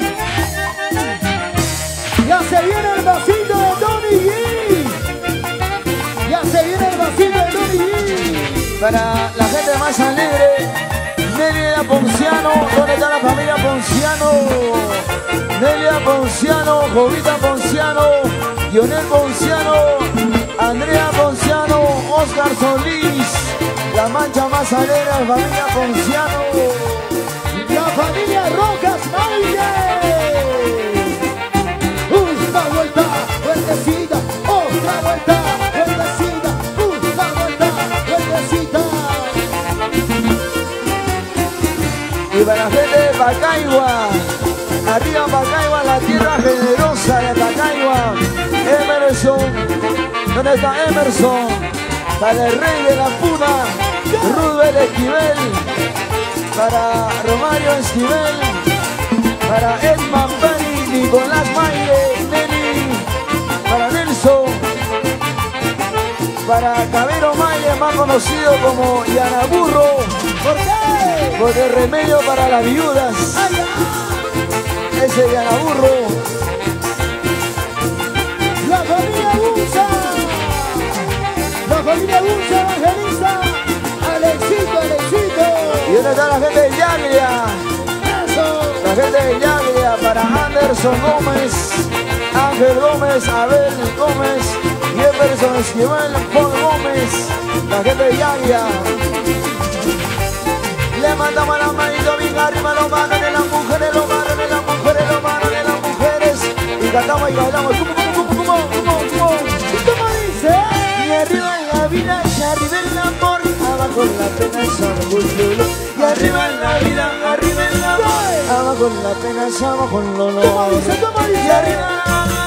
Ya se viene el vasito de Tony G. Ya se viene el vasito de Tony G. Para la gente más alegre, Nelia Ponciano. ¿Dónde está la familia Ponciano? Nelia Ponciano, Jovita Ponciano, Lionel Ponciano, Andrea Ponciano, Oscar Solís. La mancha más alegre, la familia Ponciano. La familia Rocas Maide. Una vuelta, vueltecita. Otra vuelta, vueltecita. Una vuelta, vueltecita. Y para la gente de Pacaigua, arriba Pacaigua, la tierra generosa de Pacaigua. Emerson, ¿dónde está Emerson? Para el rey de la Puna, Rubén Esquivel. Para Romario Esquivel. Para Edman Bani, Nicolás Maire, Nelly. Para Nelson. Para Cabero Maire, más conocido como Yanaburro. ¿Por qué? Porque remedio para las viudas. Allá. Ese Yanaburro. La familia Bunza. La familia Bunza evangelista. Alexito, Alexito. ¿Y dónde está la gente de Yaglia? Eso. La gente de Yaglia para Anderson Gómez, Ángel Gómez, Abel Gómez, Jefferson Esquivel, Paul Gómez. La gente de Yaglia. Le mandamos la manito bien arriba, los varones, las mujeres, los varones, las mujeres, los varones, las mujeres. Y cantamos y bailamos. ¿Cómo, cómo, cómo, cómo, cómo, cómo? ¿Cómo dice? Y arriba en la vida, y arriba el amor, abajo la pena, abajo y arriba en la vida, arriba el amor, abajo la pena, abajo el ¿Cómo dolor. dice? ¿Cómo Y dice? arriba,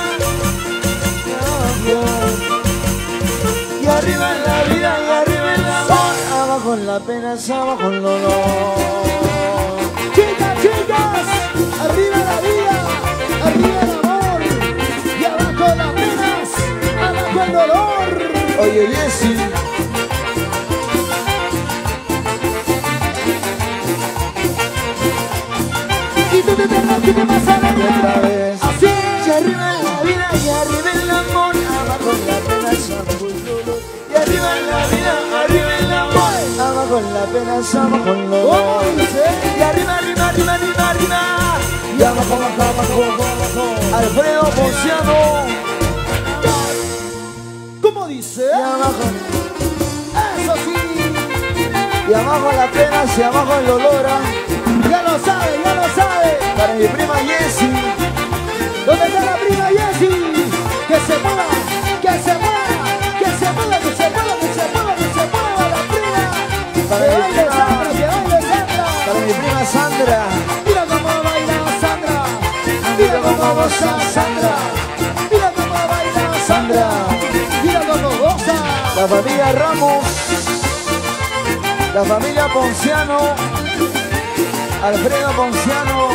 y arriba en la vida, y arriba el amor, abajo la pena, abajo el dolor. Chicas, chicas, arriba la vida, arriba el amor, y abajo las penas, abajo el dolor. Oye, Jessy. Y tú te tengas que te vas a Otra la vez. así. Y arriba en la vida, y arriba el amor, abajo la pena, abajo el dolor. vida, arriba el amor. Abajo en la pena, abajo en lo ¿Cómo dice? y arriba, arriba, arriba, arriba, arriba. Y abajo, abajo, abajo, abajo. Alfredo Ponciano. ¿Cómo dice? Y abajo, Eso sí. y abajo la pena, y abajo el olor. Ya lo sabe, ya lo sabe. Para mi prima Jessie. ¿Dónde está la prima Jessie? Que se mueva, que se mueva, que se mueva, que se mueva, que se mueva, que se mueva la prima. Para Que mi baile prima- Sandra, que baile Sandra. Para mi prima Sandra. Mira cómo baila Sandra. Mira cómo goza Sandra. Mira cómo baila Sandra. Mira cómo goza. La familia Ramos. La familia Ponciano. Alfredo Ponciano.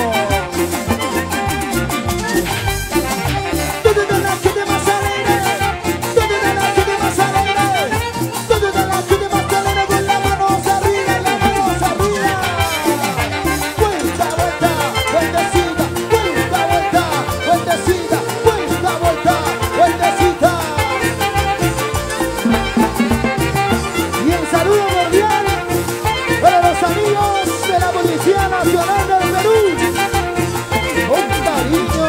¿Dónde está la gente más alegre? ¿Dónde está la gente más alegre? ¿Dónde está la gente más alegre? Con las manos arriba, las manos arriba. Vuelta, vuelta, vueltecita. Vuelta, vuelta, vueltecita. Vuelta, vuelta, vueltecita. Y el saludo cordial para los amigos de la Policía Nacional del Perú. Con cariño.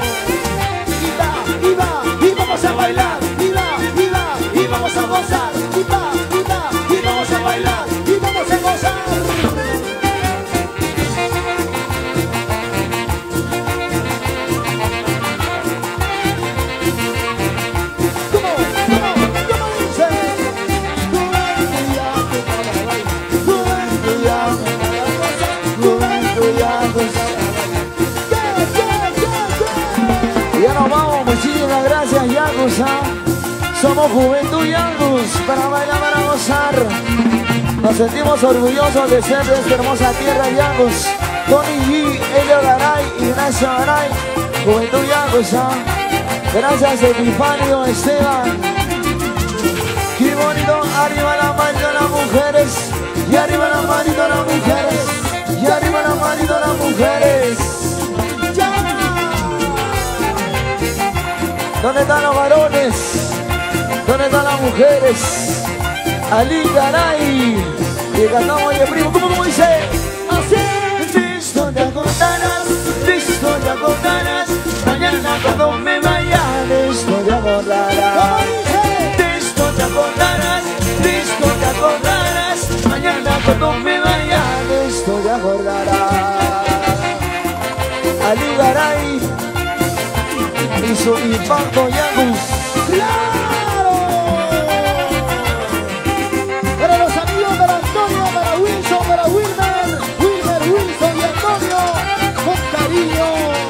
Y va, y vamos a bailar, y va, y va, y vamos a gozar, y va, y va, y vamos a bailar, y vamos a gozar. ¿Cómo? ¿Cómo? ¿Cómo dice? Juventud ya, juventud ya, ¿Qué, qué, qué, qué? Ya nos vamos, muchísimas gracias Yangus, ¿ah? Somos Juventud Yangus, para bailar, para gozar. Nos sentimos orgullosos de ser de esta hermosa tierra Yangus. Tony G, Elio Garay, Ignacio Garay, Juventud Yangus, ¿ah? Gracias Epifanio, Esteban. Qué bonito, arriba la manito las mujeres, y arriba la manito las mujeres, y arriba la manito las mujeres. ¿Dónde están los varones? ¿Dónde están las mujeres? Ali Garay. Y cantamos de primo. ¿Cómo, cómo dice? Así. De esto te acordarás, de esto te acordarás. Mañana cuando me vaya, de esto te acordarás. ¿Cómo dice? De esto te acordarás, de esto te acordarás. Mañana cuando me vaya, de esto te acordarás. Ali Garay y su impacto Yangus. ¡Claro! Para los amigos, para Antonio, para Wilson, para Wilmer, Wilmer, Wilson y Antonio, con cariño.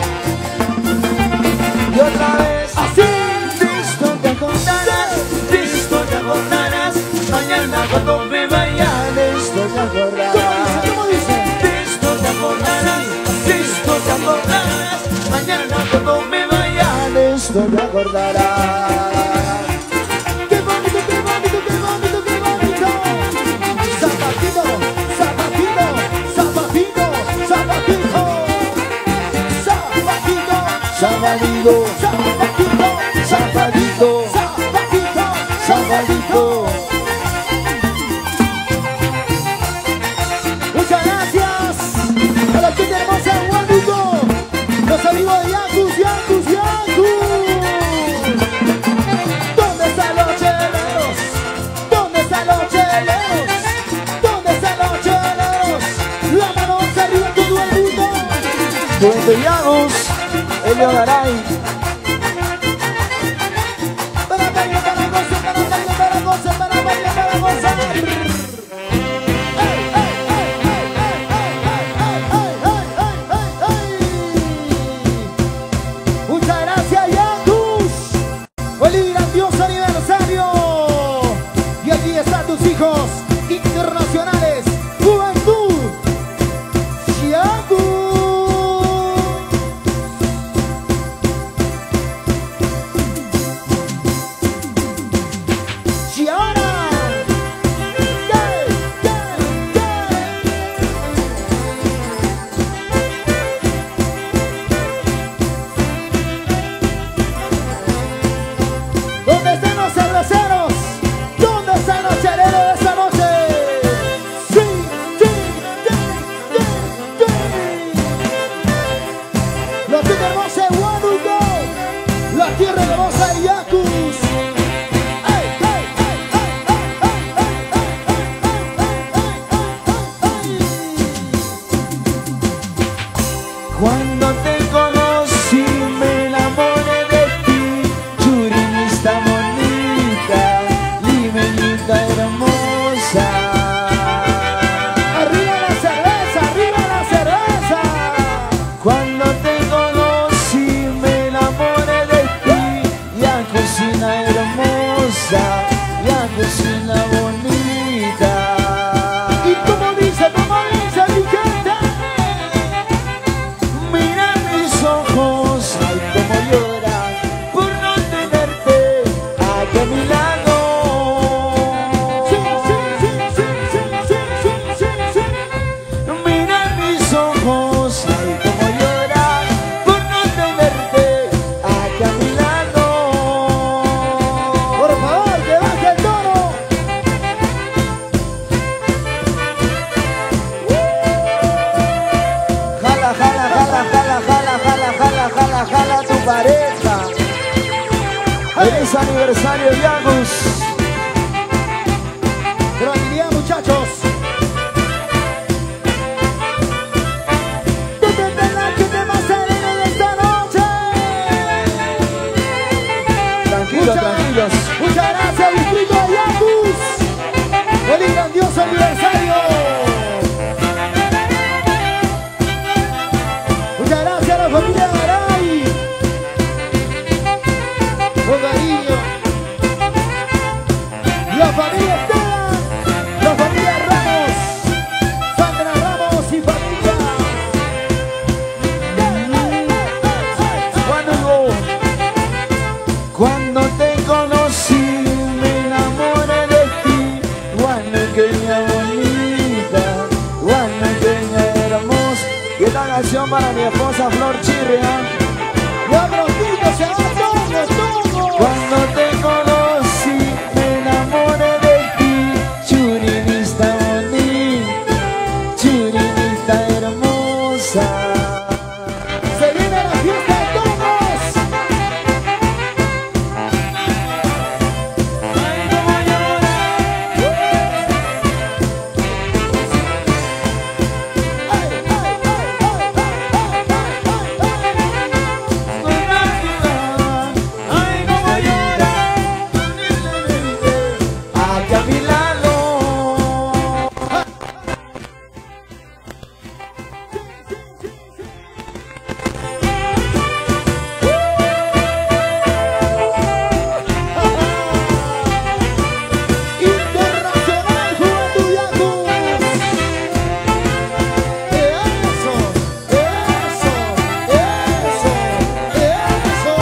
Y otra vez, Así. de esto te acordarás, de esto te acordarás. Mañana cuando me vaya, de esto te ¿Cómo acordarás. dice? ¿Cómo dice? De esto te acordarás, de esto te acordarás. Mañana cuando me vaya, de esto te acordarás. ¡Qué bonito, qué bonito, qué bonito, qué bonito! Zapatito, zapatito, zapatito, zapatito. Zapatito, Sabadito, zapatito, zapadito, zapatito, sabadito. Muchas gracias a la gente hermosa de Huánuco, los amigos de Yangus, Yangus, Yangus. ¿Dónde están los cheleros? ¿Dónde están los cheleros? ¿Dónde están los cheleros? La mano arriba todo el mundo. Juventud Yangus, Elio Garay. Para bailar, para gozar, para bailar, para gozar, para bailar, para gozar. ¡Ey, ey, ey, ey, ey, ey, ey, ey, ey, ey! Muchas gracias, Yangus. Feliz grandioso aniversario. Y aquí están tus hijos internacionales. Juventud Yangus. Cuando te conocí me enamoré de ti, churinista bonita, limeñita hermosa. Arriba la cerveza, arriba la cerveza. Cuando te conocí me enamoré de ti, ya cocina hermosa, ya cocina bonita. ¿Y cómo dice, cómo dice mi gente? Mira mis ojos, ay como lloran por no tenerte aquí a mi lado. Sí, sí, sí, sí, sí, sí, sí, sí, sí. Mira mis ojos, ay como lloran por no tenerte aquí a mi lado. Por favor, que baje el tono. Jala, jala, jala, jala, jala, jala, jala, jala, jala a tu pareja. Feliz aniversario, Yagus. Tranquilidad, muchachos. ¿Dónde está la gente más alegre de esta noche? Tranquilos, Muchas- tranquilos. Muchas gracias, distrito de Yagus. Feliz grandioso aniversario. Muchas gracias a la familia Garay. Con cariño. La familia Esteban. La familia Ramos. Sandra Ramos y familia. Cuando, cuando te conocí me enamoré de ti, guanequeña bonita, guanequeña hermosa. Y esta canción para mi esposa Flor Chirria. Ya prontito se va todo, todo. Cuando te conocí me enamoré de ti, churinista bonita, churinista hermosa. Se viene la fiesta de todos. Ay, cómo llora. Ay, ay, ay, ay, ay, ay, ay, ay. Ay, cómo llora. Aquí a mi lado. Internacional Juventud Yagus. Eso, eso, eso, eso.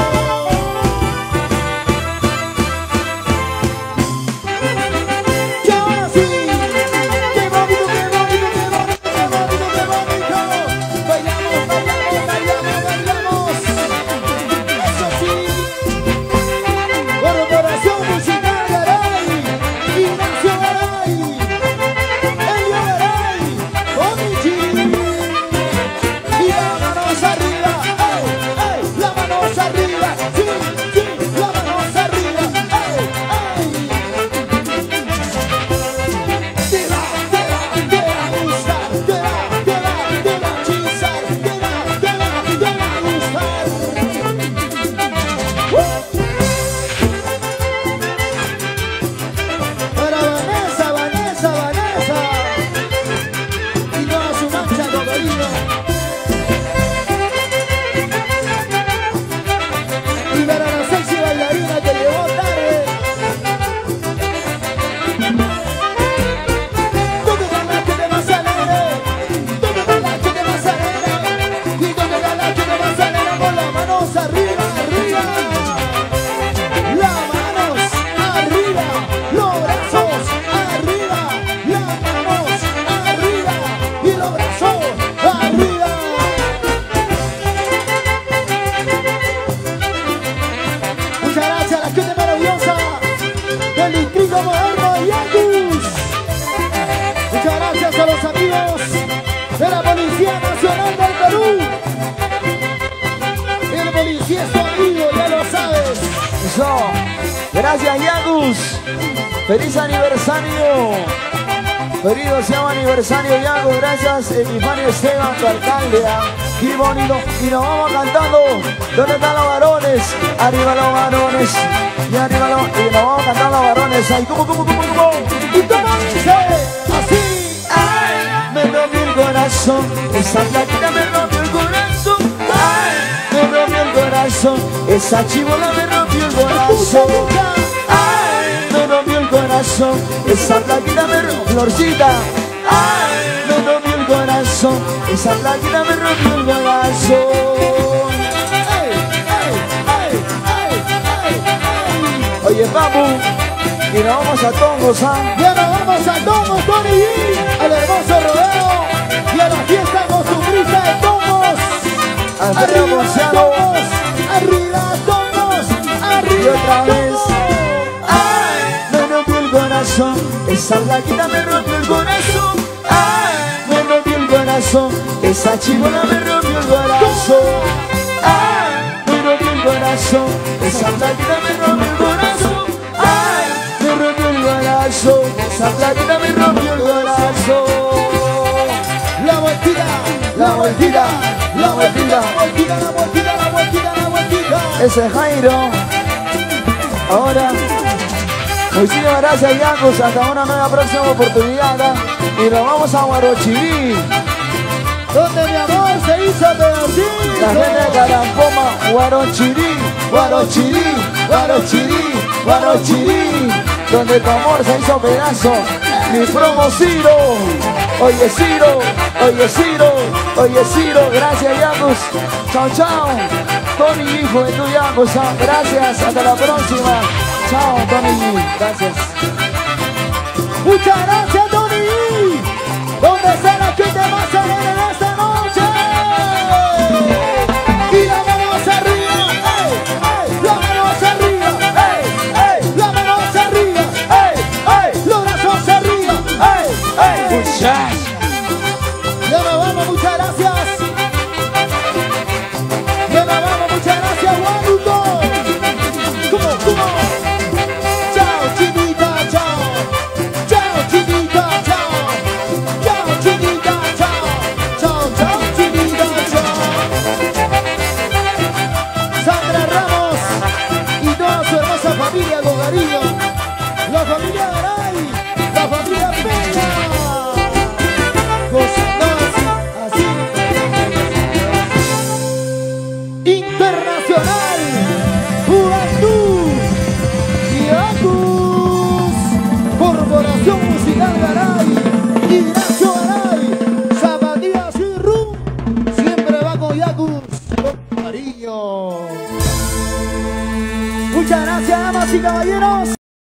Y ahora sí, qué bonito, qué bonito, qué bonito, qué bonito, qué bonito. Bailamos, bailamos, bailamos, bailamos. Eso sí. Corporación Musical Garay, Ignacio Garay, Elio Garay, Omichi. Y las manos arriba, ¡ay, ay! Las manos arriba, sí, sí, las manos arriba, ¡ay, ay! Te va, te va, te va a gustar, te va, te va, te va a hechizar, te va, te va, te va a gustar. Para Vanessa, Vanessa, Vanessa y toda su mancha de cocodrilo. Y para la sexy bailarina que llegó tarde. ¿Dónde está la gente más alegre? ¿Dónde está la gente más alegre? ¿Y dónde está la gente más alegre? Con las manos arriba, arriba. Las manos arriba, los brazos arriba, las manos arriba y los brazos arriba. Muchas gracias a la gente maravillosa del Distrito Moderno de Yagus. Muchas gracias a los amigos de la Policía Nacional del Perú. El policía es tu amigo, ya lo sabes. Eso. Gracias, Yagus. Feliz aniversario. Feliz doceavo aniversario, Yagus. Gracias, Epifanio Esteban, tu alcalde. ¿ah? y bonito. Y nos vamos cantando. ¿Dónde están los varones? Arriba los varones. Y arriba los... Y nos vamos cantando los varones. Ay, ¿cómo, cómo, cómo, cómo? Y cómo dice, así. Ay, me rompió el corazón. Esa flaquita me rompió el corazón. Ay, me rompió el corazón. Esa chibola me rompió el corazón. Ay, me rompió el corazón. Esa flaquita me rompió florcita. Ay, me rompió el corazón. Esa flaquita me rompió el corazón. Ay, ay, ay, ay, ay, ay. Oye, papu, y nos vamos a Tongos, ¿ah? Ya nos vamos a Tongos, Tony G, al hermoso rodeo y a la fiesta costumbrista de Tongos. Alfredo Arriba Ponciano. Tongos, arriba Tongos, Y arriba otra vez. Tongos. Ay, me rompió el corazón. Esa flaquita me rompió el corazón. Ay, me rompió el corazón. Esa chibola me rompió el corazón. Ay, me rompió el corazón. Esa flaquita me rompió el corazón. Ay, me rompió el corazón. Esa flaquita me rompió el corazón. La vueltita, La vueltita, la vueltita. la vueltita, la vueltita, la vueltita, la vueltita. Ese es Jairo. Ahora, muchísimas gracias, Yacos. Hasta una nueva próxima oportunidad. ¿eh? Y nos vamos a Guarochirí. Donde mi amor se hizo pedacito. La gente de Carampoma, Guarochirí, Guarochirí, Guarochirí, Guarochirí. Donde tu amor se hizo pedazo. Mi promo Ciro. Oye Ciro, oye Ciro, oye Ciro. Gracias, Yacos. Chao, chao. Tony, hijo de tu Yacos. ¿ah? Gracias, hasta la próxima. Chao, Tony. Gracias. Muchas gracias, Tony. ¿Dónde está